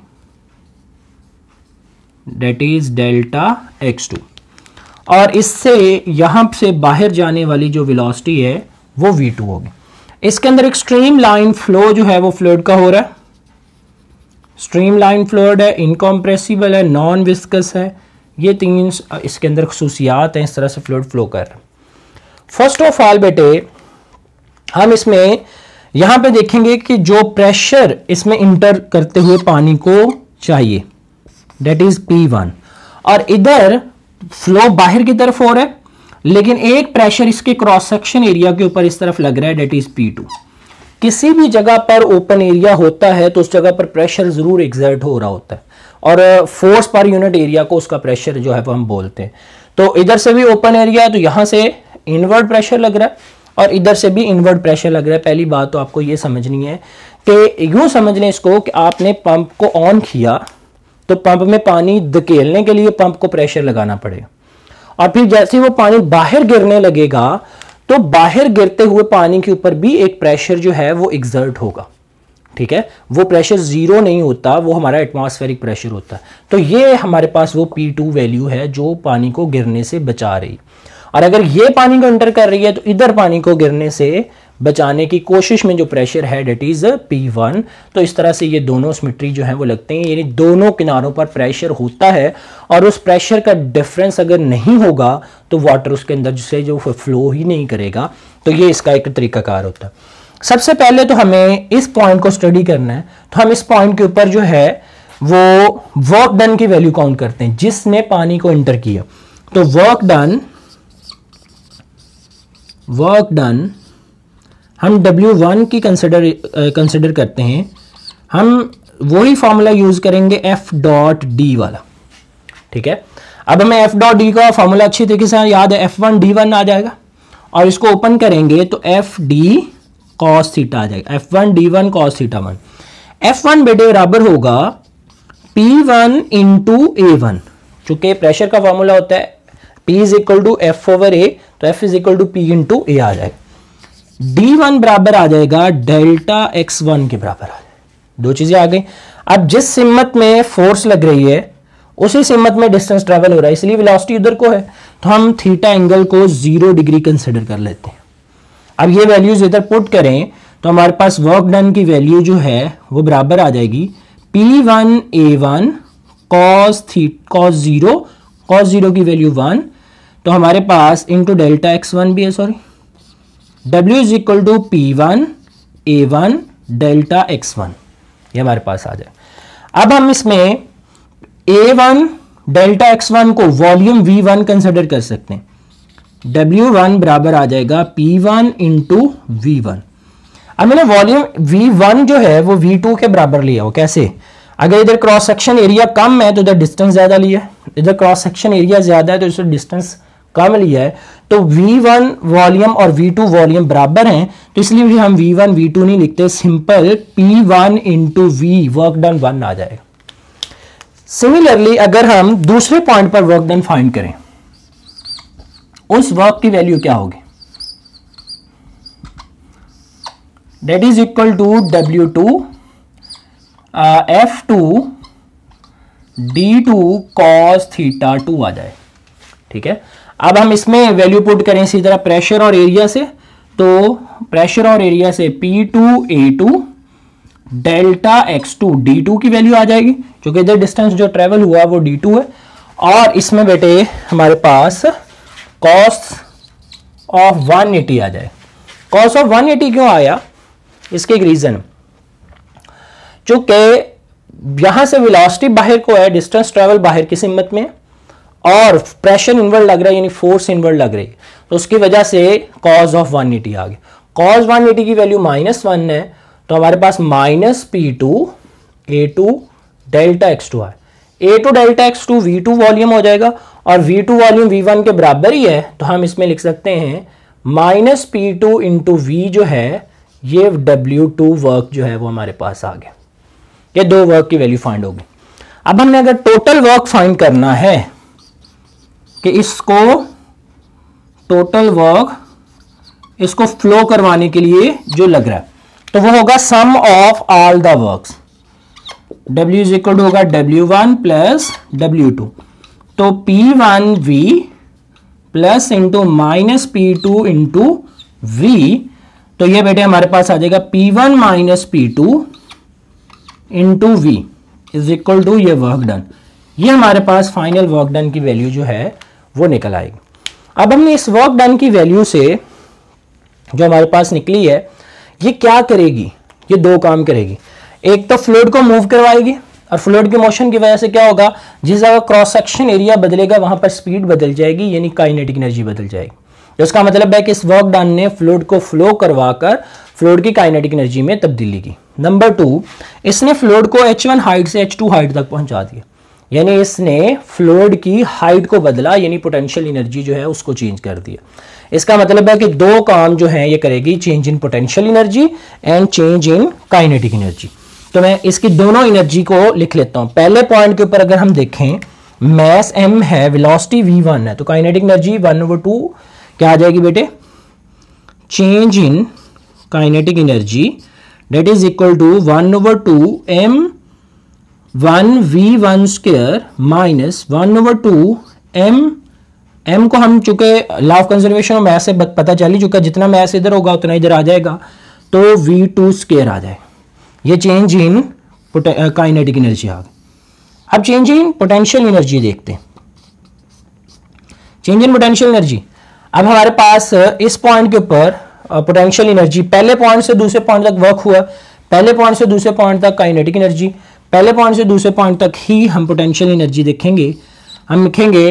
Speaker 1: डेट इज डेल्टा x2 और इससे यहां से बाहर जाने वाली जो वेलोसिटी है वो v2 होगी। इसके अंदर एक स्ट्रीम लाइन फ्लो जो है वो फ्लूइड का हो रहा है, स्ट्रीम लाइन फ्लूइड है, इनकॉम्प्रेसिबल है, नॉन विस्कस है, ये तीन इसके अंदर खसूसियात हैं, इस तरह से फ्लूइड फ्लो कर रहा है। फर्स्ट ऑफ ऑल बेटे हम इसमें यहां पे देखेंगे कि जो प्रेशर इसमें इंटर करते हुए पानी को चाहिए डेट इज P1 और इधर फ्लो बाहर की तरफ हो रहा है लेकिन एक प्रेशर इसके क्रॉस सेक्शन एरिया के ऊपर इस तरफ लग रहा है डेट इज P2। किसी भी जगह पर ओपन एरिया होता है तो उस जगह पर प्रेशर जरूर एग्जर्ट हो रहा होता है और फोर्स पर यूनिट एरिया को उसका प्रेशर जो है वो हम बोलते हैं। तो इधर से भी ओपन एरिया है तो यहां से इनवर्ड प्रेशर लग रहा है और इधर से भी इनवर्ड प्रेशर लग रहा है। पहली बात तो आपको ये समझनी है कि यूं समझ लें इसको कि आपने पंप को ऑन किया तो पंप में पानी धकेलने के लिए पंप को प्रेशर लगाना पड़ेगा, और फिर जैसे वो पानी बाहर गिरने लगेगा तो बाहर गिरते हुए पानी के ऊपर भी एक प्रेशर जो है वो एग्जर्ट होगा। ठीक है, वो प्रेशर जीरो नहीं होता, वो हमारा एटमॉस्फेरिक प्रेशर होता है। तो ये हमारे पास वो P2 वैल्यू है जो पानी को गिरने से बचा रही। और अगर ये पानी को एंटर कर रही है तो इधर पानी को गिरने से बचाने की कोशिश में जो प्रेशर है डेट इज P1। तो इस तरह से ये दोनों सिमेट्री जो है वो लगते हैं, यानी दोनों किनारों पर प्रेशर होता है और उस प्रेशर का डिफरेंस अगर नहीं होगा तो वाटर उसके अंदर से जो फ्लो ही नहीं करेगा। तो ये इसका एक तरीकाकार होता है। सबसे पहले तो हमें इस पॉइंट को स्टडी करना है, तो हम इस पॉइंट के ऊपर जो है वो वर्क डन की वैल्यू काउंट करते हैं जिसने पानी को एंटर किया। तो वर्क डन हम W1 की कंसिडर करते हैं। हम वही फॉर्मूला यूज करेंगे F.D वाला। ठीक है, अब हमें F.D का फॉर्मूला अच्छी तरीके से याद है, F1D1 आ जाएगा और इसको ओपन करेंगे तो FD cos थीटा आ जाएगा, F1D1 cos थीटा 1। F1 बेटे बराबर होगा P1 इंटू A1, चूंकि प्रेशर का फॉर्मूला होता है P is equal to F/A, तो F is equal to P into A आ जाएगा। D1 बराबर आ जाएगा डेल्टा x1 के बराबर आ जाएगा। दो चीजें आ गई। अब जिस सिमत में फोर्स लग रही है उसी सिमत में डिस्टेंस ट्रेवल हो रहा है, इसलिए वेलोसिटी उधर को है, तो हम थीटा एंगल को 0 डिग्री कंसिडर कर लेते हैं। अब ये वैल्यूज इधर पुट करें तो हमारे पास वर्क डन की वैल्यू जो है वो बराबर आ जाएगी P1A1 cos 0 की वैल्यू 1, तो हमारे पास इंटू डेल्टा x1 भी है, sorry, W is equal to P1A1 delta x1, ये हमारे पास आ जाए। अब हम इसमें A1 डेल्टा x1 को वॉल्यूम V1 कंसिडर कर सकते हैं। W1 बराबर आ जाएगा P1 इंटू V1। अब मैंने वॉल्यूम V1 जो है वो V2 के बराबर लिया हो। कैसे? अगर इधर क्रॉस सेक्शन एरिया कम है तो इधर डिस्टेंस ज्यादा लिया है, इधर क्रॉस सेक्शन एरिया ज्यादा है तो इधर डिस्टेंस कम लिया है। तो V1 वॉल्यूम और V2 वॉल्यूम बराबर हैं, तो इसलिए भी हम V1 V2 नहीं लिखते, simple P1 into V work done 1 आ जाएगा। सिमिलरली अगर हम दूसरे पॉइंट पर वर्क डन फाइंड करें, उस वर्क की वैल्यू क्या होगी? That is equal to W2 F2 D2 cos theta 2 आ जाए। ठीक है, अब हम इसमें वैल्यू पुट करें इसी तरह प्रेशर और एरिया से, तो प्रेशर और एरिया से P2A2 डेल्टा x2 D2 की वैल्यू आ जाएगी, क्योंकि इधर डिस्टेंस जो ट्रेवल हुआ वो D2 है। और इसमें बेटे हमारे पास cos ऑफ 180 आ जाए। cos ऑफ 180 क्यों आया? इसके एक रीजन, चूंकि यहां से वेलोसिटी बाहर को है, डिस्टेंस ट्रेवल बाहर की सिमत में, और प्रेशर इनवर्ड लग रहा है यानी फोर्स इनवर्ड लग रही है, तो उसकी वजह से cos ऑफ 180 आ गया। cos 180 की वैल्यू -1 है, तो हमारे पास -P2A2 डेल्टा x2 है। A2 delta x2 V2 volume हो जाएगा, और V2 वॉल्यूम V1 के बराबर ही है, तो हम इसमें लिख सकते हैं -P2 इंटू V जो है, ये W2 वर्क जो है वो हमारे पास आ गया। ये दो वर्क की वैल्यू फाइंड होगी। अब हमने अगर टोटल वर्क फाइंड करना है कि इसको टोटल वर्क इसको फ्लो करवाने के लिए जो लग रहा है, तो वो होगा sum of all the works. W is equal to होगा W1 प्लस W2, तो P1V plus into -P2 into V, तो ये बेटे हमारे पास आ जाएगा P1 minus P2 into V is equal to ये वर्क डन। ये हमारे पास फाइनल वर्क डन की वैल्यू जो है वो निकल आएगी। अब हमने इस वर्क डन की वैल्यू से जो हमारे पास निकली है, ये क्या करेगी? ये दो काम करेगी। एक तो फ्लूइड को मूव करवाएगी, और फ्लूइड के मोशन की वजह से क्या होगा, जिस जगह क्रॉस सेक्शन एरिया बदलेगा वहां पर स्पीड बदल जाएगी, यानी काइनेटिक एनर्जी बदल जाएगी। तो इसका मतलब है कि इस वर्क डन ने फ्लूइड को फ्लो करवाकर फ्लूइड की काइनेटिक एनर्जी में तब्दीली की। नंबर 2, इसने फ्लूइड को H1 हाइट से H2 हाइट तक पहुंचा दिया, यानी इसने फ्लूइड की हाइट को बदला, यानी पोटेंशियल एनर्जी जो है उसको चेंज कर दिया। इसका मतलब है कि दो काम जो है ये करेगी, change in potential energy and change in kinetic energy. तो मैं इसकी दोनों एनर्जी को लिख लेता हूं। पहले पॉइंट के ऊपर अगर हम देखें, मास m है, वेलोसिटी v1 है, तो काइनेटिक एनर्जी 1/2 क्या आ जाएगी बेटे, change in kinetic energy that is equal to 1/2 m1v1 square minus 1/2 m को हम चुके लॉ ऑफ कंजर्वेशन और मैथ से पता चल ही चुका, जितना मैथ इधर होगा उतना इधर आ जाएगा, तो v2 स्क्वायर आ जाएगा। ये चेंज इन काइनेटिक एनर्जी आ गई। अब चेंज इन पोटेंशियल एनर्जी देखते हैं। चेंज इन पोटेंशियल एनर्जी, अब हमारे पास इस पॉइंट के ऊपर पोटेंशियल एनर्जी पहले पॉइंट से दूसरे पॉइंट तक वर्क हुआ, पहले पॉइंट से दूसरे पॉइंट तक काइनेटिक एनर्जी, पहले पॉइंट से दूसरे पॉइंट तक ही हम पोटेंशियल एनर्जी देखेंगे। हम लिखेंगे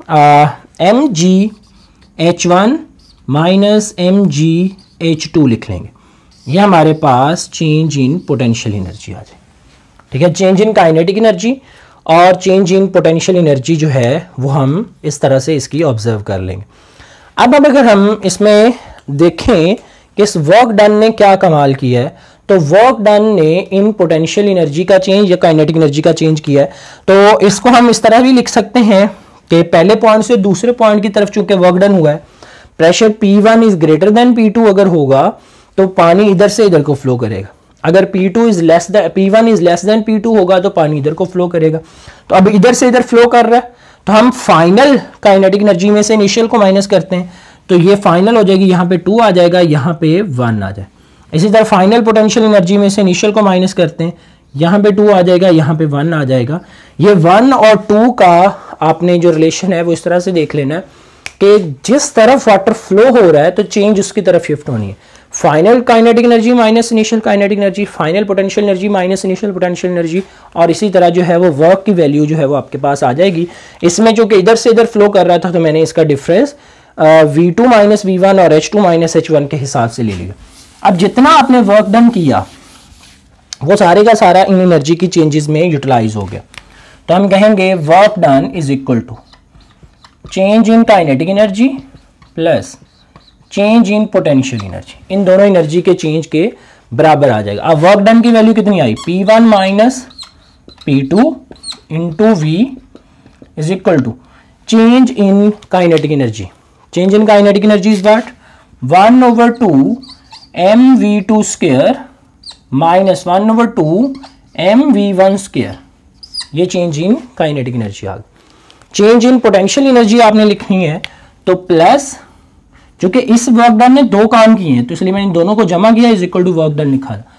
Speaker 1: mgh1 माइनस mgh2 लिख लेंगे। ये हमारे पास चेंज इन पोटेंशियल एनर्जी आ जाए। ठीक है, चेंज इन काइनेटिक एनर्जी और चेंज इन पोटेंशियल एनर्जी जो है वो हम इस तरह से इसकी ऑब्जर्व कर लेंगे। अब अगर हम इसमें देखें कि इस वर्क डन ने क्या कमाल किया है, तो वर्क डन ने इन पोटेंशियल एनर्जी का चेंज या काइनेटिक एनर्जी का चेंज किया है। तो इसको हम इस तरह भी लिख सकते हैं कि पहले पॉइंट से दूसरे पॉइंट की तरफ चूंकि वर्क डन हुआ है, pressure P1 is greater than P2 अगर होगा तो पानी इधर से इधर को फ्लो करेगा। अगर P1 is less than P2 होगा तो पानी इधर को फ्लो करेगा। तो अब इधर से इधर फ्लो कर रहा है, तो हम फाइनल काइनेटिक एनर्जी में से इनिशियल को माइनस करते हैं, तो ये फाइनल हो जाएगी, यहाँ पे 2 आ जाएगा, यहाँ पे 1 आ जाए। इसी तरह फाइनल पोटेंशियल एनर्जी में से इनिशियल को माइनस करते हैं, यहाँ पे 2 आ जाएगा, यहाँ पे 1 आ जाएगा। ये 1 और 2 का आपने जो रिलेशन है वो इस तरह से देख लेना है कि जिस तरफ वाटर फ्लो हो रहा है तो चेंज उसकी तरफ शिफ्ट होनी है। Final kinetic energy minus initial kinetic energy, final potential energy minus initial potential energy, और इसी तरह जो है वो वर्क की वैल्यू जो है वो आपके पास आ जाएगी। इसमें जो कि इधर से इधर फ्लो कर रहा था तो मैंने इसका डिफरेंस v2 माइनस v1 और h2 माइनस h1 के हिसाब से ले लिया। अब जितना आपने वर्क डन किया वो सारे का सारा इन एनर्जी की चेंजेस में यूटिलाइज हो गया। तो हम कहेंगे work done is equal to change in kinetic energy plus change in potential energy. इन दोनों एनर्जी के चेंज के बराबर आ जाएगा। अब वर्क डन की वैल्यू कितनी आई, P1 minus P2 into V is equal to change in kinetic energy. Change in kinetic energy is what, 1/2 mv2 square minus 1/2 mv1 square. ये चेंज इन काइनेटिक एनर्जी आ गई। चेंज इन पोटेंशियल एनर्जी आपने लिखनी है, तो plus, क्योंकि इस work done ने 2 काम किए हैं तो इसलिए मैंने दोनों को जमा किया, is equal to work done लिखा था,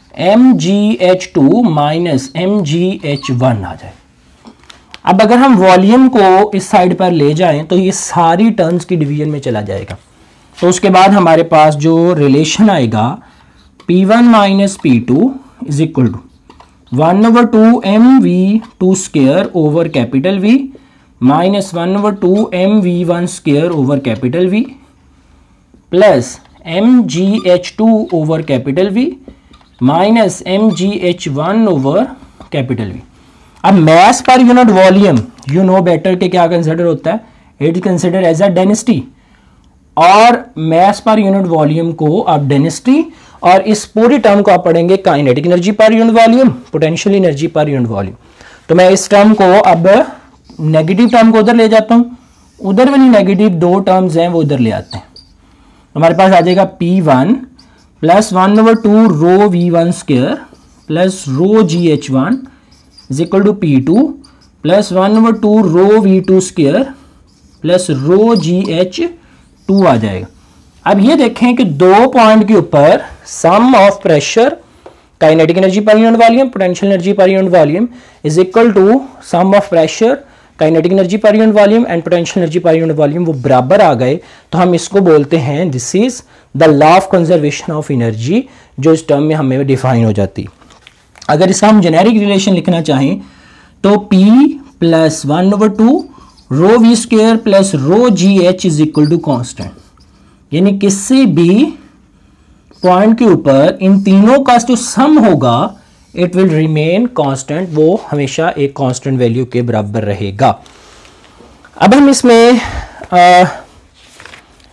Speaker 1: mgh2 माइनस mgh1 आ जाए। अब अगर हम वॉल्यूम को इस साइड पर ले जाएं तो ये सारी टर्म्स की डिवीजन में चला जाएगा। तो उसके बाद हमारे पास जो रिलेशन आएगा P1 minus P2 is equal to 1/2 mv2 square over capital V minus 1/2 mv1 square over capital V plus mgh2 over capital V minus mgh1 over capital V। अब mass per unit volume you know better के क्या consider होता है, it is consider as a density, और mass per unit volume को आप density और इस पूरी टर्म को आप पढ़ेंगे kinetic energy per unit volume, potential energy per unit volume. तो मैं इस टर्म को अब नेगेटिव टर्म को उधर ले जाता हूं, उधर वाली नेगेटिव 2 टर्म्स हैं वो उधर ले आते हैं। हमारे पास आ जाएगा P1 plus 1/2 rho V1 square plus rho GH1 is equal to P2 plus 1/2 rho V2 square plus rho GH2 आ जाएगा। अब ये देखें कि 2 पॉइंट के ऊपर sum of pressure, kinetic energy per unit volume, potential energy per unit volume is equal to sum of pressure, kinetic energy per unit volume and potential energy per unit volume, वो बराबर आ गए। तो हम इसको बोलते हैं this is the law of conservation of energy, जो इस टर्म में हमें डिफाइन हो जाती। अगर इसका हम जेनेरिक रिलेशन लिखना चाहें तो P plus 1/2 rho V square plus rho GH is equal to constant, यानी किसी भी पॉइंट के ऊपर इन तीनों का जो सम होगा इट विल रिमेन कांस्टेंट, वो हमेशा एक कांस्टेंट वैल्यू के बराबर रहेगा। अब हम इसमें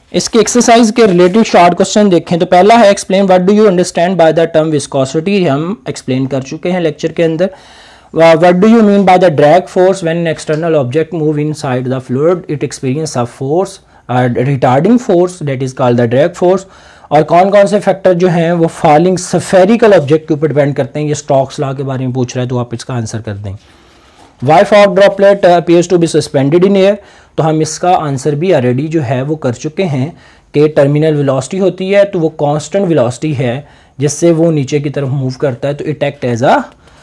Speaker 1: इसके एक्सरसाइज के रिलेटेड शॉर्ट क्वेश्चन देखें तो पहला है explain what do you understand by the term viscosity, हम एक्सप्लेन कर चुके हैं लेक्चर के अंदर। What do you mean by the drag force when an external object move inside the fluid, it experience a force retarding force that is called the drag force. और कौन कौन से फैक्टर जो हैं वो फॉलिंग स्फेरिकल ऑब्जेक्ट के ऊपर depend करते हैं। ये स्टोक्स लॉ के बारे में पूछ रहा है तो आप इसका आंसर कर दें। Why fog droplet appears to be suspended in air, तो हम इसका आंसर भी ऑलरेडी जो है वो कर चुके हैं कि टर्मिनल वेलोसिटी होती है तो वो कांस्टेंट वेलोसिटी है जिससे वो नीचे की तरफ मूव करता है, तो it act as a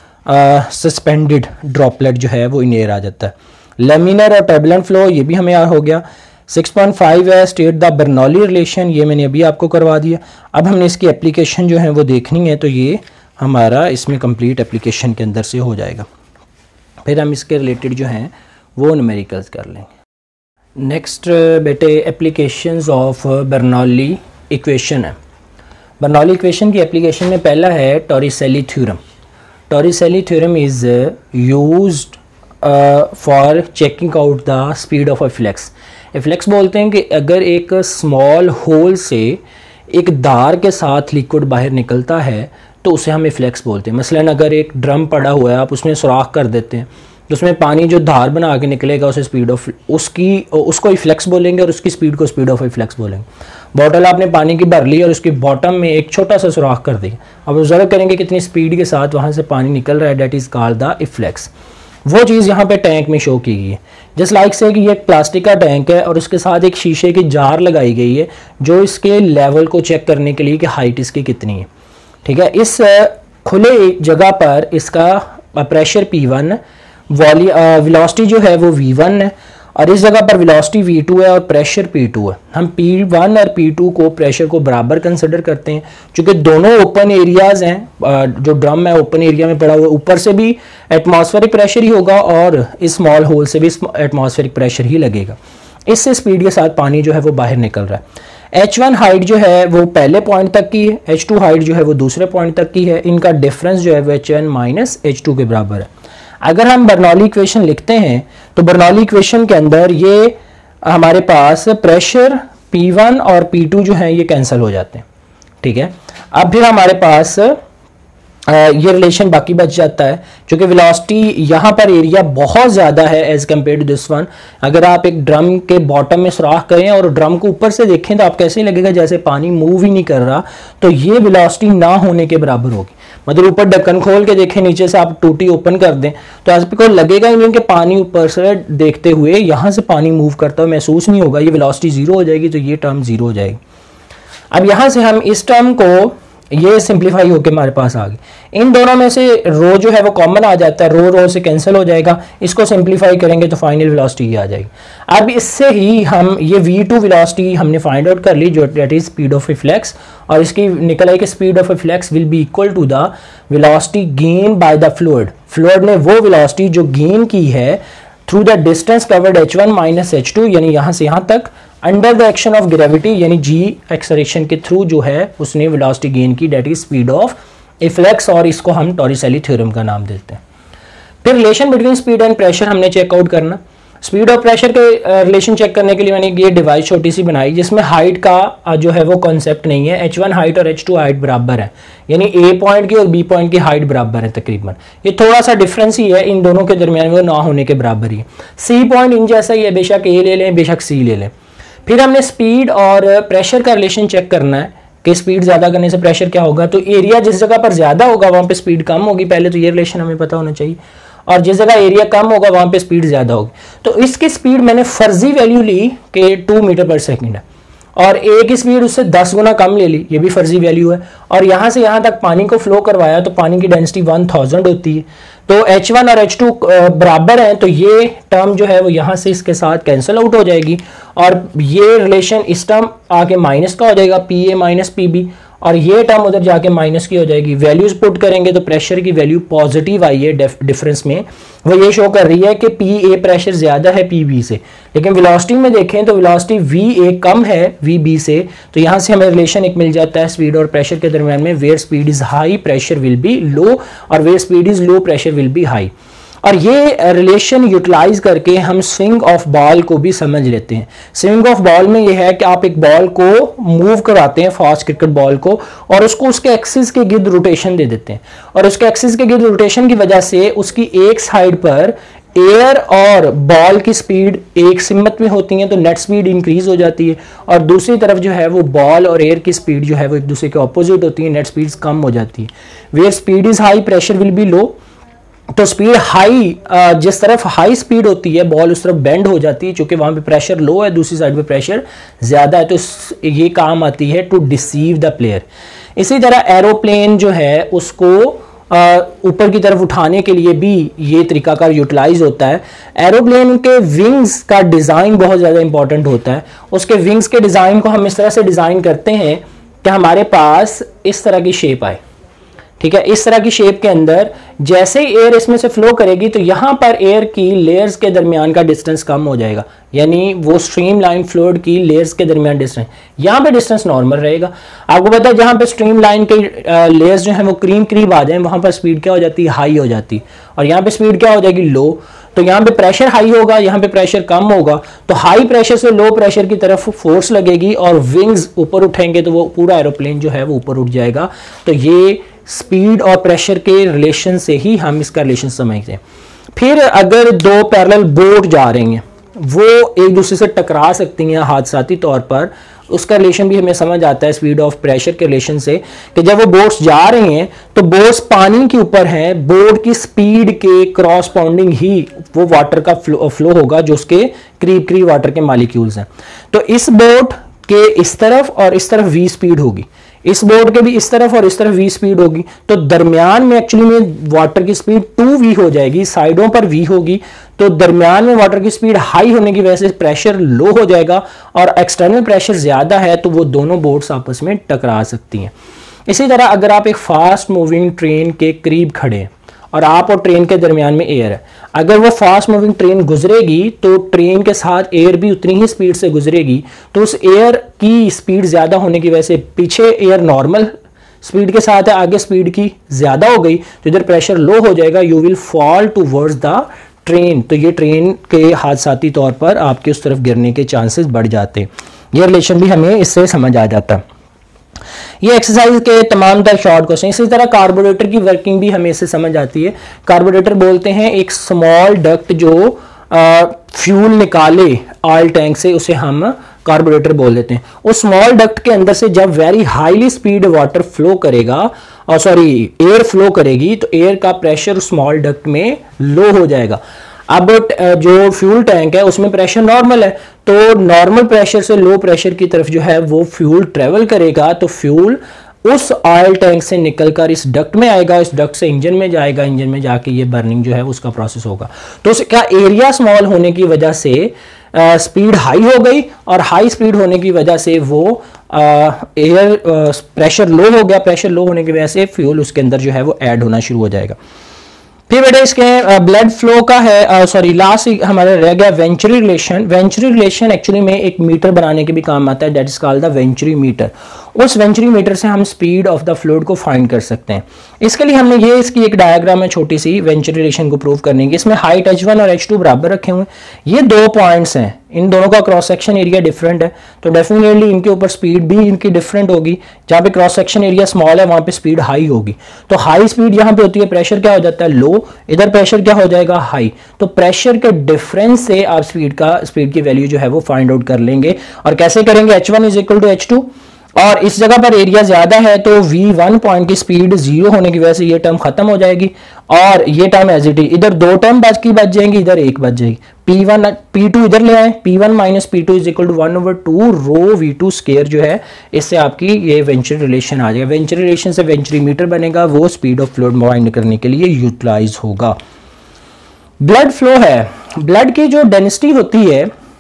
Speaker 1: suspended droplet जो है वो इन एयर आ जाता है। लैमिनर और टर्बुलेंट फ्लो, ये भी हमें याद हो गया। 6.5 है स्टेट द बर्नौली रिलेशन, ये मैंने अभी आपको करवा दिया। अब हमने इसकी एप्लीकेशन जो है वो देखनी है, तो ये हमारा इसमें कंप्लीट एप्लीकेशन के अंदर से हो जाएगा। फिर हम इसके रिलेटेड जो हैं वो न्यूमेरिकल्स कर लेंगे। नेक्स्ट बेटे एप्लीकेशंस ऑफ बर्नौली इक्वेशन है। बर्नौली इक्वेशन की एप्लीकेशन में पहला है Torricelli theorem. Torricelli theorem is used for checking out the speed of efflux. Efflux बोलते हैं कि अगर एक स्मॉल होल से एक धार के साथ लिक्विड बाहर निकलता है तो उसे हम एफ्लेक्स बोलते हैं। मसलन अगर एक ड्रम पड़ा हुआ है, आप उसमें सुराख कर देते हैं तो उसमें पानी जो धार बना के निकलेगा उसे स्पीड ऑफ उसको इफ्लेक्स बोलेंगे और उसकी स्पीड को स्पीड ऑफ इफ्लेक्स बोलेंगे। बॉटल आपने पानी की भर ली और उसकी बॉटम में एक छोटा सा सुराख कर दिया, अब ऑब्जर्व करेंगे कितनी स्पीड के साथ वहाँ से पानी निकल रहा है, that is called the efflux. वो चीज़ यहाँ पे टैंक में शो की गई है। जस्ट लाइक से कि ये एक प्लास्टिक का टैंक है और उसके साथ एक शीशे की जार लगाई गई है जो इसके लेवल को चेक करने के लिए कि हाइट इसकी कितनी है। ठीक है, इस खुले जगह पर इसका प्रेशर P1, वेलोसिटी जो है वो V1 है और इस जगह पर वेलोसिटी V2 है और प्रेशर P2 है। हम P1 और P2 को प्रेशर को बराबर कंसिडर करते हैं क्योंकि दोनों ओपन एरियाज हैं। जो ड्रम है ओपन एरिया में पड़ा हुआ, ऊपर से भी एटमॉस्फेरिक प्रेशर ही होगा और इस स्मॉल होल से भी एटमॉस्फेरिक प्रेशर ही लगेगा। इससे स्पीड के साथ पानी जो है वो बाहर निकल रहा है। H1 हाइट जो है वो पहले पॉइंट तक की है, H2 हाइट जो है वो दूसरे पॉइंट तक की है। इनका डिफरेंस जो है वो H1 माइनस H2 के बराबर है। अगर हम बर्नौली इक्वेशन लिखते हैं तो बर्नौली इक्वेशन के अंदर ये हमारे पास प्रेशर P1 और P2 जो है ये कैंसिल हो जाते हैं। ठीक है, अब फिर हमारे पास ये रिलेशन बाकी बच जाता है क्योंकि वेलोसिटी यहाँ पर एरिया बहुत ज़्यादा है as compare to this one. अगर आप एक ड्रम के बॉटम में सुराख करें और ड्रम को ऊपर से देखें तो आप कैसे लगेगा जैसे पानी मूव ही नहीं कर रहा, तो ये वेलोसिटी ना होने के बराबर होगी। मतलब ऊपर ढक्कन खोल के देखें, नीचे से आप टूटी ओपन कर दें तो आपको लगेगा ही नहीं कि पानी ऊपर से देखते हुए यहाँ से पानी मूव करता हुआ महसूस नहीं होगा, ये वेलोसिटी जीरो हो जाएगी, तो ये टर्म जीरो हो जाएगी। अब यहाँ से हम इस टर्म को ये सिंप्लीफाई होकर हमारे पास आ गई। इन दोनों में से रो जो है वो कॉमन आ जाता है, रो से कैंसिल हो जाएगा। इसको सिंप्लीफाई करेंगे तो फाइनल वेलोसिटी आ जाएगी। अब इससे ही हम ये V2 वेलोसिटी हमने फाइंड आउट कर ली जो that is speed of reflex, और इसकी निकल आई कि speed of reflex will be equal to the velocity gain by the fluid. Fluid ने वो वेलोसिटी जो गेन की है through the distance covered H1 minus H2, यानी यहाँ से यहाँ तक, under the action of gravity यानी G एक्सेलरेशन के थ्रू जो है उसने वेलोसिटी गेन की, that is speed of efflux, और इसको हम टॉरिसेली थ्योरम का नाम देते हैं। फिर relation between speed and pressure हमने चेकआउट करना। स्पीड और प्रेशर के रिलेशन चेक करने के लिए मैंने ये डिवाइस छोटी सी बनाई जिसमें हाइट का जो है वो कॉन्सेप्ट नहीं है। H1 हाइट और H2 हाइट बराबर है, यानी A पॉइंट की और B पॉइंट की हाइट बराबर है तकरीबन। ये थोड़ा सा डिफरेंस ही है इन दोनों के दरमियान, वो ना होने के बराबर ही है। C पॉइंट इन जैसा ही है, बेशक A ले लें बेशक C ले लें। फिर हमने स्पीड और प्रेशर का रिलेशन चेक करना है कि स्पीड ज़्यादा करने से प्रेशर क्या होगा। तो एरिया जिस जगह पर ज़्यादा होगा वहाँ पे स्पीड कम होगी, पहले तो ये रिलेशन हमें पता होना चाहिए, और जिस जगह एरिया कम होगा वहाँ पे स्पीड ज़्यादा होगी। तो इसकी स्पीड मैंने फर्जी वैल्यू ली कि 2 मीटर पर सेकेंड है, और A की स्पीड उससे 10 गुना कम ले ली, ये भी फर्जी वैल्यू है। और यहाँ से यहाँ तक पानी को फ्लो करवाया तो पानी की डेंसिटी 1000 होती है, तो H1 और H2 बराबर हैं, तो ये टर्म जो है वो यहाँ से इसके साथ कैंसिल आउट हो जाएगी, और ये रिलेशन इस टर्म आके माइनस का हो जाएगा, PA माइनस PB, और ये टर्म उधर जाके माइनस की हो जाएगी। वैल्यूज पुट करेंगे तो प्रेशर की वैल्यू पॉजिटिव आई है डिफरेंस में, वो ये शो कर रही है कि PA प्रेशर ज्यादा है PB से, लेकिन वेलोसिटी में देखें तो वेलोसिटी VA कम है VB से। तो यहाँ से हमें रिलेशन एक मिल जाता है स्पीड और प्रेशर के दरमियान में, where speed is high pressure will be low, और where speed is low pressure will be high. और ये रिलेशन यूटिलाइज करके हम स्विंग ऑफ बॉल को भी समझ लेते हैं। स्विंग ऑफ बॉल में ये है कि आप एक बॉल को मूव कराते हैं, फास्ट क्रिकेट बॉल को, और उसको उसके एक्सिस के गिर्द रोटेशन दे देते हैं, और उसके एक्सिस के गिर्द रोटेशन की वजह से उसकी एक साइड पर एयर और बॉल की स्पीड एक सिमत में होती है, तो नेट स्पीड इंक्रीज हो जाती है, और दूसरी तरफ जो है वो बॉल और एयर की स्पीड जो है वो एक दूसरे के ऑपोजिट होती है, नेट स्पीड कम हो जाती है। Where speed is high pressure will be low, तो स्पीड हाई, जिस तरफ हाई स्पीड होती है बॉल उस तरफ बेंड हो जाती है, क्योंकि वहां पे प्रेशर लो है, दूसरी साइड पे प्रेशर ज्यादा है, तो ये काम आती है टू डिसीव द प्लेयर। इसी तरह एरोप्लेन जो है उसको ऊपर की तरफ उठाने के लिए भी ये तरीकाकार यूटिलाइज होता है। एरोप्लेन के विंग्स का डिज़ाइन बहुत ज़्यादा इंपॉर्टेंट होता है। उसके विंग्स के डिज़ाइन को हम इस तरह से डिज़ाइन करते हैं कि हमारे पास इस तरह की शेप आए, ठीक है। इस तरह की शेप के अंदर जैसे ही एयर इसमें से फ्लो करेगी तो यहां पर एयर की लेयर्स के दरमियान का डिस्टेंस कम हो जाएगा, यानी वो स्ट्रीम लाइन फ्लूइड की लेयर्स के दरमियान डिस्टेंस, यहां पे डिस्टेंस नॉर्मल रहेगा। आपको पता है जहां पे स्ट्रीम लाइन के लेयर्स जो है वो करीब आ जाए, वहां पर स्पीड क्या हो जाती है, हाई हो जाती है, और यहाँ पे स्पीड क्या हो जाएगी, लो। तो यहाँ पे प्रेशर हाई होगा, यहाँ पे प्रेशर कम होगा, तो हाई प्रेशर से लो प्रेशर की तरफ फोर्स लगेगी और विंग्स ऊपर उठेंगे तो वो पूरा एरोप्लेन जो है वो ऊपर उठ जाएगा। तो ये स्पीड और प्रेशर के रिलेशन से ही हम इसका रिलेशन समझते हैं। फिर अगर दो पैरेलल बोट जा रही हैं वो एक दूसरे से टकरा सकती हैं हादसाती तौर पर, उसका रिलेशन भी हमें समझ आता है स्पीड ऑफ प्रेशर के रिलेशन से, कि जब वो बोट्स जा रही हैं तो बोट्स पानी के ऊपर हैं, बोट की स्पीड के क्रॉसपाउंडिंग ही वो वाटर का फ्लो होगा जो उसके करीब वाटर के मॉलिक्यूल्स हैं। तो इस बोट के इस तरफ और इस तरफ v स्पीड होगी, इस बोर्ड के भी इस तरफ और इस तरफ v स्पीड होगी, तो दरमियान में एक्चुअली में वाटर की स्पीड 2v हो जाएगी, साइडों पर v होगी, तो दरमियान में वाटर की स्पीड हाई होने की वजह से प्रेशर लो हो जाएगा, और एक्सटर्नल प्रेशर ज्यादा है तो वो दोनों बोट्स आपस में टकरा सकती हैं। इसी तरह अगर आप एक फास्ट मूविंग ट्रेन के करीब खड़े हैं और आप और ट्रेन के दरमियान में एयर है, अगर वो फास्ट मूविंग ट्रेन गुजरेगी तो ट्रेन के साथ एयर भी उतनी ही स्पीड से गुजरेगी, तो उस एयर की स्पीड ज्यादा होने की वजह से पीछे एयर नॉर्मल स्पीड के साथ है, आगे स्पीड की ज्यादा हो गई तो इधर प्रेशर लो हो जाएगा, you will fall towards the train. तो ये ट्रेन के हादसाती तौर पर आपके उस तरफ गिरने के चांसेस बढ़ जाते हैं। ये रिलेशन भी हमें इससे समझ आ जाता है। ये एक्सरसाइज के तमाम तर शॉर्ट क्वेश्चन। इसी तरह कार्बोरेटर की वर्किंग भी हमें इससे समझ आती है। कार्बोरेटर बोलते हैं एक स्मॉल डक्ट जो फ्यूल निकाले ऑयल टैंक से, उसे हम कार्बोरेटर बोल देते हैं। उस स्मॉल डक्ट के अंदर से जब very highly speed water flow करेगा, और सॉरी एयर फ्लो करेगी, तो एयर का प्रेशर स्मॉल डक्ट में लो हो जाएगा। अब जो फ्यूल टैंक है उसमें प्रेशर नॉर्मल है, तो नॉर्मल प्रेशर से लो प्रेशर की तरफ जो है वो फ्यूल ट्रेवल करेगा, तो फ्यूल उस ऑयल टैंक से निकलकर इस डक्ट में आएगा, इस डक्ट से इंजन में जाएगा, इंजन में जाके ये बर्निंग जो है उसका प्रोसेस होगा। तो उसका एरिया स्मॉल होने की वजह से स्पीड हाई हो गई, और हाई स्पीड होने की वजह से वो एयर प्रेशर लो हो गया, प्रेशर लो होने की वजह से फ्यूल उसके अंदर जो है वो ऐड होना शुरू हो जाएगा। फिर बेटा इसके ब्लड फ्लो का है, सॉरी लास्ट हमारा रह गया Venturi relation. Venturi relation actually में एक मीटर बनाने के भी काम आता है, that is called the Venturi meter. उस वेंचुरी मीटर से हम स्पीड ऑफ द फ्लूइड को फाइंड कर सकते हैं। इसके लिए हमने ये इसकी एक डायग्राम है छोटी सी वेंचुरी रिलेशन को प्रूव करने की। इसमें हाइट h1 और h2 बराबर रखे हुए हैं। ये दो पॉइंट्स हैं, इन दोनों का क्रॉस सेक्शन एरिया डिफरेंट है, तो डेफिनेटली इनके ऊपर स्पीड भी इनकी डिफरेंट होगी। जहाँ पे क्रॉस सेक्शन एरिया स्मॉल है वहां पे स्पीड हाई होगी, तो हाई स्पीड यहाँ पे होती है, प्रेशर क्या हो जाता है, लो, इधर प्रेशर क्या हो जाएगा, हाई। तो प्रेशर के डिफरेंस से आप स्पीड की वैल्यू जो है वो फाइंड आउट कर लेंगे। और कैसे करेंगे, h1 is equal to h2, और इस जगह पर एरिया ज्यादा है तो v1 पॉइंट की स्पीड 0 होने की वजह से ये टर्म खत्म हो जाएगी, और ये टर्म एज इट इज, इधर दो टर्म बच जाएंगी, इधर एक बच जाएगी। P1 P2 इधर ले आए, P1 minus P2 is equal to 1/2 rho V2 square जो है, इससे आपकी ये वेंचुरी रिलेशन आ जाएगा। वेंचुरी रिलेशन से वेंचुरी मीटर बनेगा, वो स्पीड ऑफ फ्लूइड फाइंड करने के लिए यूटिलाइज होगा। ब्लड फ्लो है, ब्लड की जो डेंसिटी होती है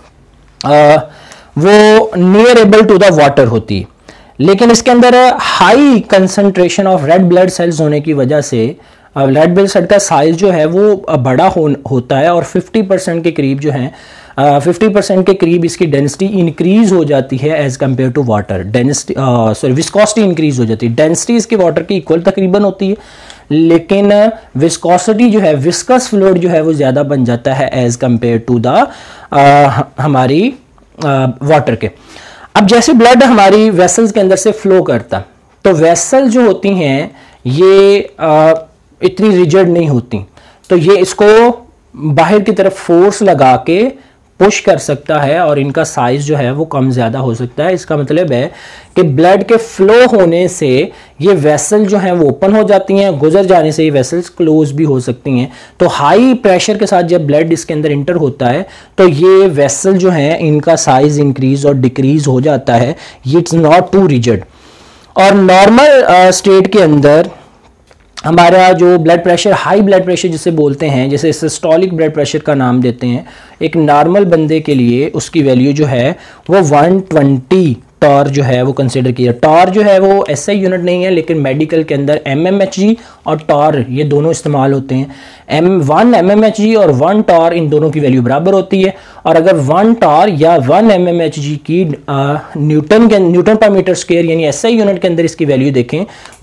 Speaker 1: वो नियरेबल टू द वाटर होती है, लेकिन इसके अंदर high concentration of red blood cells होने की वजह से रेड ब्लड सेल का साइज जो है वो बड़ा होता है, और 50% के करीब जो है 50% के करीब इसकी डेंसिटी इंक्रीज हो जाती है as compare to water. Density sorry viscosity increase हो जाती है। डेंसिटी इसकी वाटर की इक्वल तकरीबन होती है, लेकिन विस्कोसिटी जो है, विस्कस फ्लूइड जो है वो ज़्यादा बन जाता है एज कंपेयर टू द हमारी वाटर के। अब जैसे ब्लड हमारी वेसल्स के अंदर से फ्लो करता, तो वेसल जो होती हैं ये इतनी रिजिड नहीं होती, तो ये इसको बाहर की तरफ फोर्स लगा के पुश कर सकता है और इनका साइज जो है वो कम ज़्यादा हो सकता है। इसका मतलब है कि ब्लड के फ्लो होने से ये वेसल जो है वो ओपन हो जाती हैं, गुजर जाने से ये वेसल्स क्लोज भी हो सकती हैं। तो हाई प्रेशर के साथ जब ब्लड इसके अंदर इंटर होता है तो ये वेसल जो है इनका साइज इंक्रीज और डिक्रीज हो जाता है, इट्स नॉट टू रिजिड। और नॉर्मल स्टेट के अंदर हमारा जो blood pressure, high blood pressure जिसे बोलते हैं, जैसे सिस्टोलिक ब्लड प्रेशर का नाम देते हैं, एक नॉर्मल बंदे के लिए उसकी वैल्यू जो है वो 120 टॉर जो है वो कंसिडर किया। टॉर जो है वो एसआई यूनिट नहीं है, लेकिन मेडिकल के अंदर mmHg और टॉर ये दोनों इस्तेमाल होते हैं। 1 mmHg और 1 टॉर इन दोनों की वैल्यू बराबर होती है। और अगर 1 टॉर या 1 mmHg की न्यूटन पर मीटर स्क्वायर यानी एसआई यूनिट के अंदर इसकी वैल्यू देखें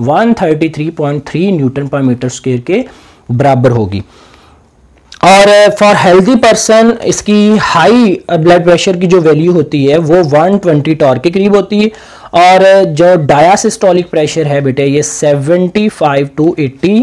Speaker 1: 133.3 न्यूटन पर मीटर स्क्वायर के बराबर होगी। और फॉर हेल्दी पर्सन इसकी हाई ब्लड प्रेशर की जो वैल्यू होती है वो 120 टॉर के करीब होती है। और जो डायासिस्टोलिक प्रेशर है बेटे ये 75 to 80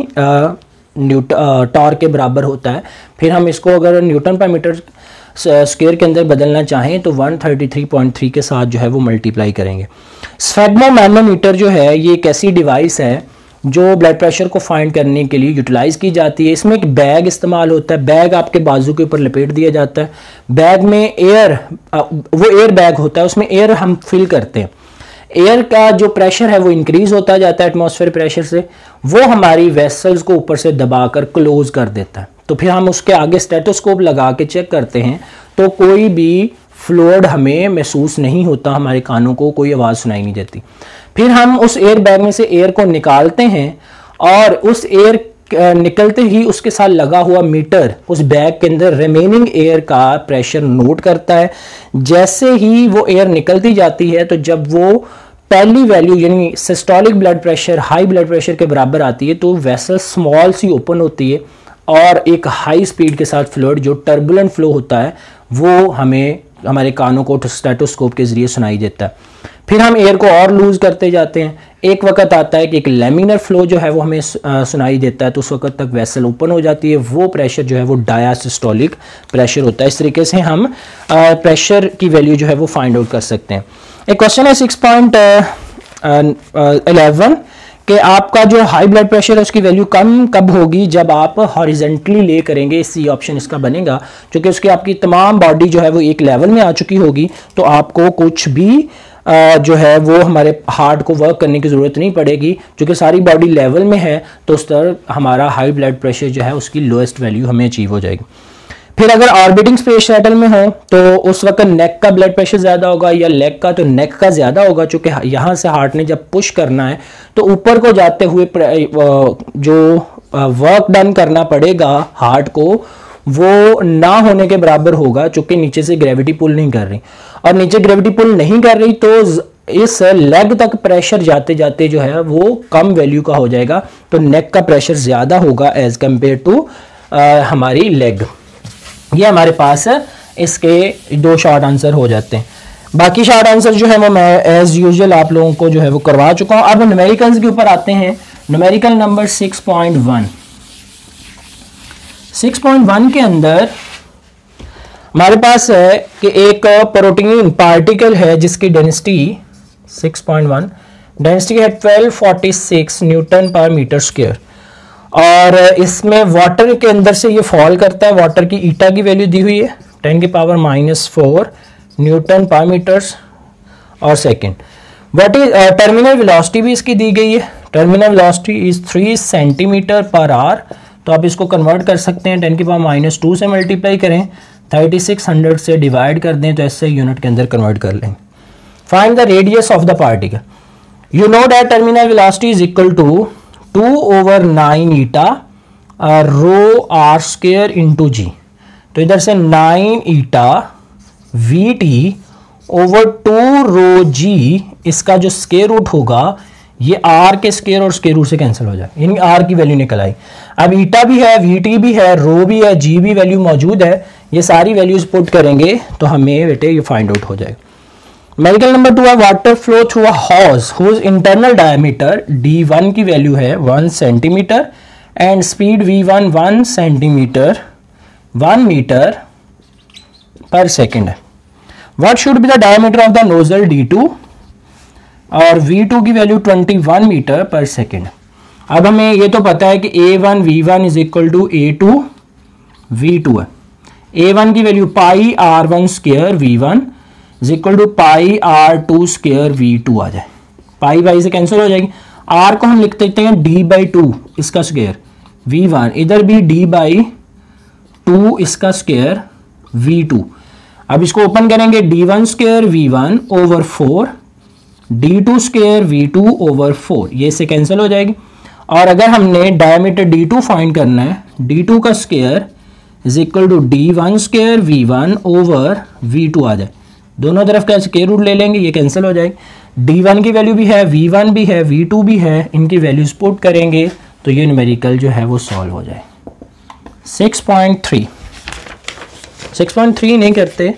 Speaker 1: टॉर के बराबर होता है। फिर हम इसको अगर न्यूटन पर मीटर स्क्वायर के अंदर बदलना चाहें तो 133.3 के साथ जो है वो मल्टीप्लाई करेंगे। स्फेग्मोमैनोमीटर जो है ये एक ऐसी डिवाइस है जो ब्लड प्रेशर को फाइंड करने के लिए यूटिलाइज की जाती है। इसमें एक बैग इस्तेमाल होता है, बैग आपके बाजू के ऊपर लपेट दिया जाता है। बैग में एयर, वो एयर बैग होता है, उसमें एयर हम फिल करते हैं। एयर का जो प्रेशर है वो इंक्रीज होता जाता है एटमॉस्फेयर प्रेशर से, वो हमारी वेसल्स को ऊपर से दबाकर क्लोज कर देता है। तो फिर हम उसके आगे स्टेथोस्कोप लगा के चेक करते हैं तो कोई भी फ्लूइड हमें महसूस नहीं होता, हमारे कानों को कोई आवाज़ सुनाई नहीं देती। फिर हम उस एयर बैग में से एयर को निकालते हैं और उस एयर निकलते ही उसके साथ लगा हुआ मीटर उस बैग के अंदर रिमेनिंग एयर का प्रेशर नोट करता है। जैसे ही वो एयर निकलती जाती है तो जब वो पहली वैल्यू यानी systolic blood pressure, high blood pressure के बराबर आती है तो वेसल स्मॉल सी ओपन होती है और एक हाई स्पीड के साथ फ्लूइड जो टर्बुलेंट फ्लो होता है वो हमें हमारे कानों को स्टेथोस्कोप के जरिए सुनाई देता है। फिर हम एयर को और लूज करते जाते हैं। एक वक्त आता है कि एक लैमिनर फ्लो जो है वो हमें सुनाई देता है, तो उस वक्त तक वेसल ओपन हो जाती है। वो प्रेशर जो है वो डायासिस्टोलिक प्रेशर होता है। इस तरीके से हम प्रेशर की वैल्यू जो है वो फाइंड आउट कर सकते हैं। एक क्वेश्चन है 6.11 कि आपका जो हाई ब्लड प्रेशर है उसकी वैल्यू कम कब होगी, जब आप हॉरिजेंटली ले करेंगे। सी ऑप्शन इसका बनेगा, क्योंकि उसकी आपकी तमाम बॉडी जो है वो एक लेवल में आ चुकी होगी, तो आपको कुछ भी जो है वो हमारे हार्ट को वर्क करने की ज़रूरत नहीं पड़ेगी, क्योंकि सारी बॉडी लेवल में है। तो उस तरह हमारा हाई ब्लड प्रेशर जो है उसकी लोएस्ट वैल्यू हमें अचीव हो जाएगी। फिर अगर ऑर्बिटिंग स्पेस शटल में हो तो उस वक्त नेक का ब्लड प्रेशर ज़्यादा होगा या लेग का, तो नेक का ज़्यादा होगा, क्योंकि यहाँ से हार्ट ने जब पुश करना है तो ऊपर को जाते हुए जो वर्क डन करना पड़ेगा हार्ट को वो ना होने के बराबर होगा, चूंकि नीचे से ग्रेविटी पुल नहीं कर रही। और नीचे ग्रेविटी पुल नहीं कर रही तो इस लेग तक प्रेशर जाते जाते जो है वो कम वैल्यू का हो जाएगा, तो नेक का प्रेशर ज़्यादा होगा एज कंपेयर टू हमारी लेग। ये हमारे पास इसके दो शॉर्ट आंसर हो जाते हैं। बाकी शॉर्ट आंसर जो है वो मैं एज यूजुअल आप लोगों को जो है वो करवा चुका हूँ। अब न्यूमेरिकल्स के ऊपर आते हैं। न्यूमेरिकल नंबर 6.1 के अंदर हमारे पास है कि एक प्रोटीन पार्टिकल है जिसकी डेंसिटी 6.1 डेंसिटी है 1246 न्यूटन पर मीटर स्क्वायर, और इसमें वाटर के अंदर से ये फॉल करता है। वाटर की ईटा की वैल्यू दी हुई है 10⁻⁻⁴ न्यूटन पर मीटर और second. What is terminal velocity भी इसकी दी गई है। टर्मिनल वेलोसिटी इज 3 सेंटीमीटर पर आवर, तो आप इसको कन्वर्ट कर सकते हैं 10⁻⁻² से मल्टीप्लाई करें, 3600 से डिवाइड कर दें तो ऐसे यूनिट के अंदर कन्वर्ट कर लें। Find the radius of the particle. You know that terminal velocity is equal to 2/9 eta rho are square into g. तो इधर से 9 eta v t over 2 rho g, इसका जो स्क्वायर रूट होगा ये आर के स्क्वायर और स्क्वायर रूट से कैंसिल हो जाए, यानी आर की वैल्यू निकल आई। अब ईटा भी है, वीटी भी है, रो भी है, जी भी वैल्यू मौजूद है, ये सारी वैल्यूज पुट करेंगे तो हमें बेटे ये फाइंड आउट हो जाएगा। मेडिकल नंबर 2 है water flow through a hose whose internal diameter d1 की वैल्यू है 1 centimetre and speed v1 1 centimetre 1 metre पर सेकेंड है। What should be the diameter of the nozzle d2 और v2 की value 21 metre पर second. अब हमें ये तो पता है कि a1 v1 is equal to a2 v2 है। a1 की value pi r1 square v1 is equal to pi r2 square v2 आ जाए, पाई बाई से कैंसिल हो जाएगी। r को हम लिख देते हैं d/2 इसका स्क्वायर v1, इधर भी d/2 इसका स्क्वायर v2। अब इसको ओपन करेंगे d1 square v1 over 4 d2 square v2 over 4, ये इससे कैंसिल हो जाएगी। और अगर हमने डायमीटर d2 फाइंड करना है, d2 का square is equal to d1 square v1 over v2 आ जाए, दोनों तरफ का स्क्वायर रूट ले लेंगे, ये कैंसिल हो जाएगी। d1 की वैल्यू भी है, v1 भी है, v2 भी है, इनकी वैल्यूज पुट करेंगे तो ये न्यूमेरिकल जो है वो सॉल्व हो जाए। 6.3 नहीं करते,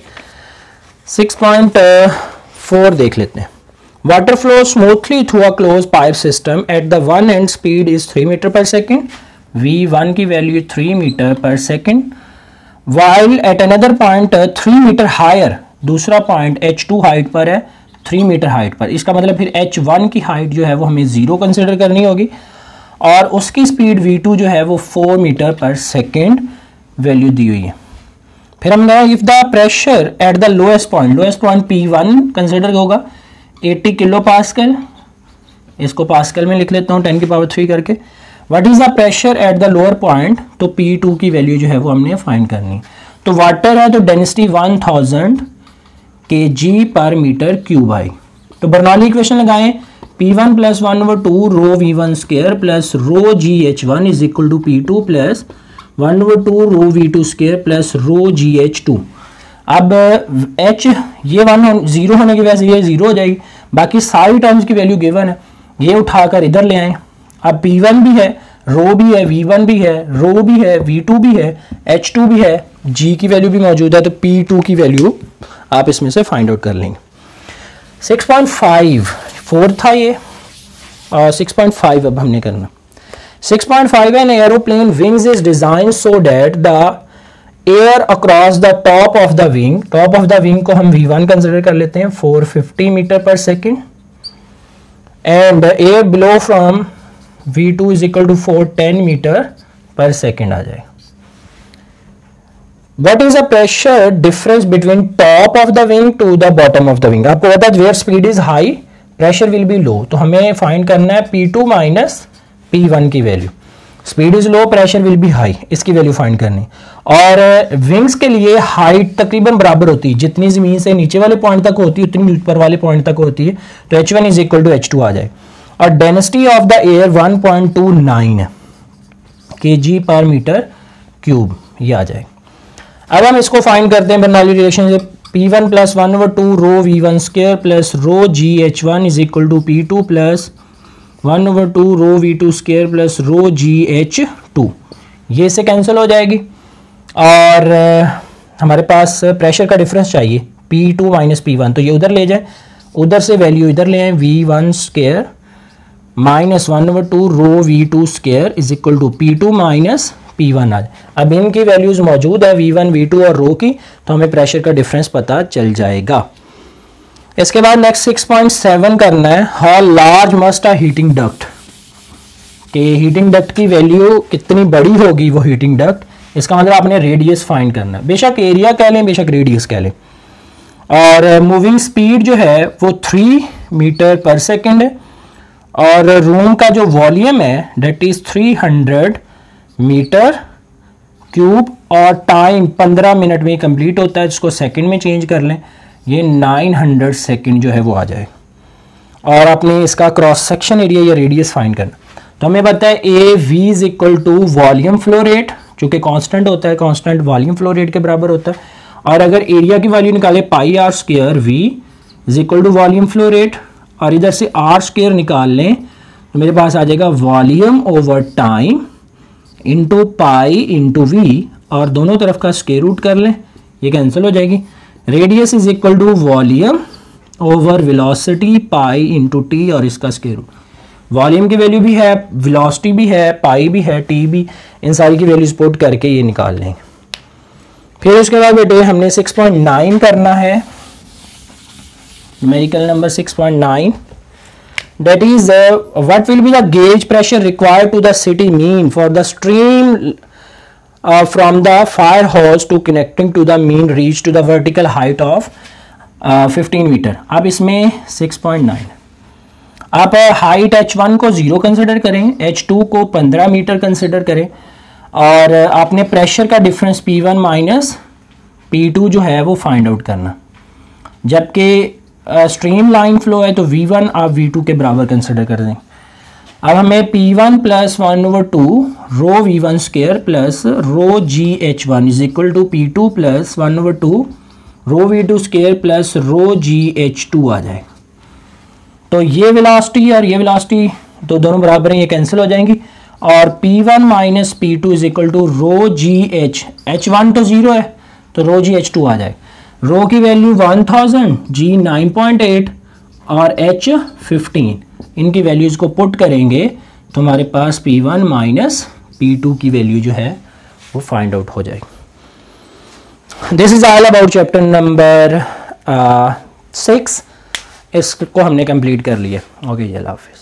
Speaker 1: 6.4 देख लेते हैं। Water flow smoothly through a close pipe system at the one end speed is 3 metre पर सेकेंड, v1 की वैल्यू 3 मीटर पर second, while at another point 3 metre higher, दूसरा पॉइंट h2 हाइट पर है 3 मीटर हाइट पर। इसका मतलब फिर h1 की हाइट जो है वो हमें 0 कंसिडर करनी होगी और उसकी स्पीड v2 जो है वो 4 मीटर पर सेकेंड वैल्यू दी हुई है। फिर हम कहें if the pressure at the lowest point P1 consider होगा 80 किलो पास्कल, इसको पास्कल में लिख लेता हूँ 10 की पावर 3 करके। What is the pressure at the lower point, तो P2 की वैल्यू जो है वो हमने फाइंड करनी। तो वाटर है तो डेंसिटी 1000 kg पर मीटर क्यूब आई। तो बर्नौली इक्वेशन लगाएं, P1 plus 1/2 rho v1 square plus rho gh1 is equal to P2 plus 1/2 rho v2 square plus rho gh2। अब h ये 0 होने की वजह से ये 0 हो जाएगी, बाकी सारी टर्म्स की वैल्यू गिवन है, ये उठाकर इधर ले आए। अब P1 भी है, रो भी है, v1 भी है, रो भी है, v2 भी है, h2 भी है, g की वैल्यू भी मौजूद है, तो P2 की वैल्यू आप इसमें से फाइंड आउट कर लेंगे। 6.5 4 था ये, और 6.5 अब हमने करना। 6.5 an aeroplane wings is design so that the air across the top of the wing, top of the wing को हम v1 कंसिडर कर लेते हैं 450 मीटर पर second and air below from v2 is equal to 410 metre पर second आ जाए। What is the pressure difference between top of the wing to the bottom of the wing? आपको पता है where speed is high, pressure will be low, तो हमें find करना है P2 माइनस P1 की value. Speed is low, pressure will be high, इसकी value find करनी। और विंग्स के लिए हाइट तकरीबन बराबर होती है, जितनी जमीन से नीचे वाले पॉइंट तक होती है उतनी ऊपर वाले पॉइंट तक होती है, तो h1 is equal to h2 आ जाए। और density of the air 1.29 kg पर मीटर क्यूब, ये आ जाए। अब हम इसको फाइंड करते हैं बर्नौली रिलेशन से, P1 plus 1/2 rho v1 square plus rho gh1 is equal to P2 plus 1/2 rho v2 square plus rho gh2, ये से कैंसिल हो जाएगी। और हमारे पास प्रेशर का डिफरेंस चाहिए P2 माइनस P1, तो ये उधर ले जाए, उधर से वैल्यू इधर ले आए, v1 square minus 1/2 rho v2 square is equal to P2 minus P1 आ जाए। अब इनकी वैल्यूज मौजूद है v1, v2 और रो की, तो हमें प्रेशर का डिफरेंस पता चल जाएगा। इसके बाद नेक्स्ट 6.7 करना है, how large must a heating duct, कि हीटिंग डक्ट की वैल्यू कितनी बड़ी होगी वो हीटिंग डक्ट, इसका मतलब आपने रेडियस फाइंड करना है, बेशक एरिया कह लें बेशक रेडियस कह लें। और मूविंग स्पीड जो है वो 3 मीटर पर सेकेंड है और रूम का जो वॉल्यूम है डेट इज 300 मीटर क्यूब और टाइम 15 मिनट में कंप्लीट होता है, जिसको सेकंड में चेंज कर लें, ये 900 सेकंड जो है वो आ जाए। और आपने इसका क्रॉस सेक्शन एरिया या रेडियस फाइंड करना, तो हमें पता है A V is equal to volume flow rate, चूंकि कांस्टेंट होता है, कांस्टेंट वॉल्यूम फ्लो रेट के बराबर होता है। और अगर एरिया की वैल्यू निकाले pi r square v is equal to volume flow rate, और इधर से आर स्क्वायर निकाल लें तो मेरे पास आ जाएगा volume over time into pi into v, और दोनों तरफ का स्क्वायर रूट कर लें, ये कैंसिल हो जाएगी। Radius is equal to volume over velocity pi into t, और इसका स्क्वायर रूट। वॉल्यूम की वैल्यू भी है, वेलोसिटी भी है, पाई भी है, टी भी, इन सारी की वैल्यूज पुट करके ये निकाल लेंगे। फिर उसके बाद बेटे हमने 6.9 करना है, numerical number 6.9, that is what will be the gauge pressure required to the city mean for the stream from the fire hose to connecting to the mean reach to the vertical height of 15 metre. अब इसमें 6.9 आप height h1 को 0 consider करें, h2 को 15 metre consider करें, और आपने pressure का डिफरेंस P1 माइनस P2 जो है वो फाइंड आउट करना। जबकि स्ट्रीम लाइन फ्लो है तो V1 आप V2 के बराबर कंसिडर कर दें। अब हमें P1 plus 1/2 rho V1 square plus rho GH1 is equal to P2 plus 1/2 rho V2 square plus rho GH2 आ जाए। तो ये वेलोसिटी और ये वेलोसिटी तो दोनों बराबर हैं, ये कैंसिल हो जाएंगी, और P1 minus P2 is equal to rho GH, H1 तो 0 है तो रो GH2 आ जाए। रो की वैल्यू 1000, G 9.8 और H 15, इनकी वैल्यूज़ को पुट करेंगे तो हमारे पास P1 माइनस P2 की वैल्यू जो है वो फाइंड आउट हो जाएगी। This is all about chapter number 6। इसको हमने कंप्लीट कर लिया। ओके, अल्लाह हाफिज़।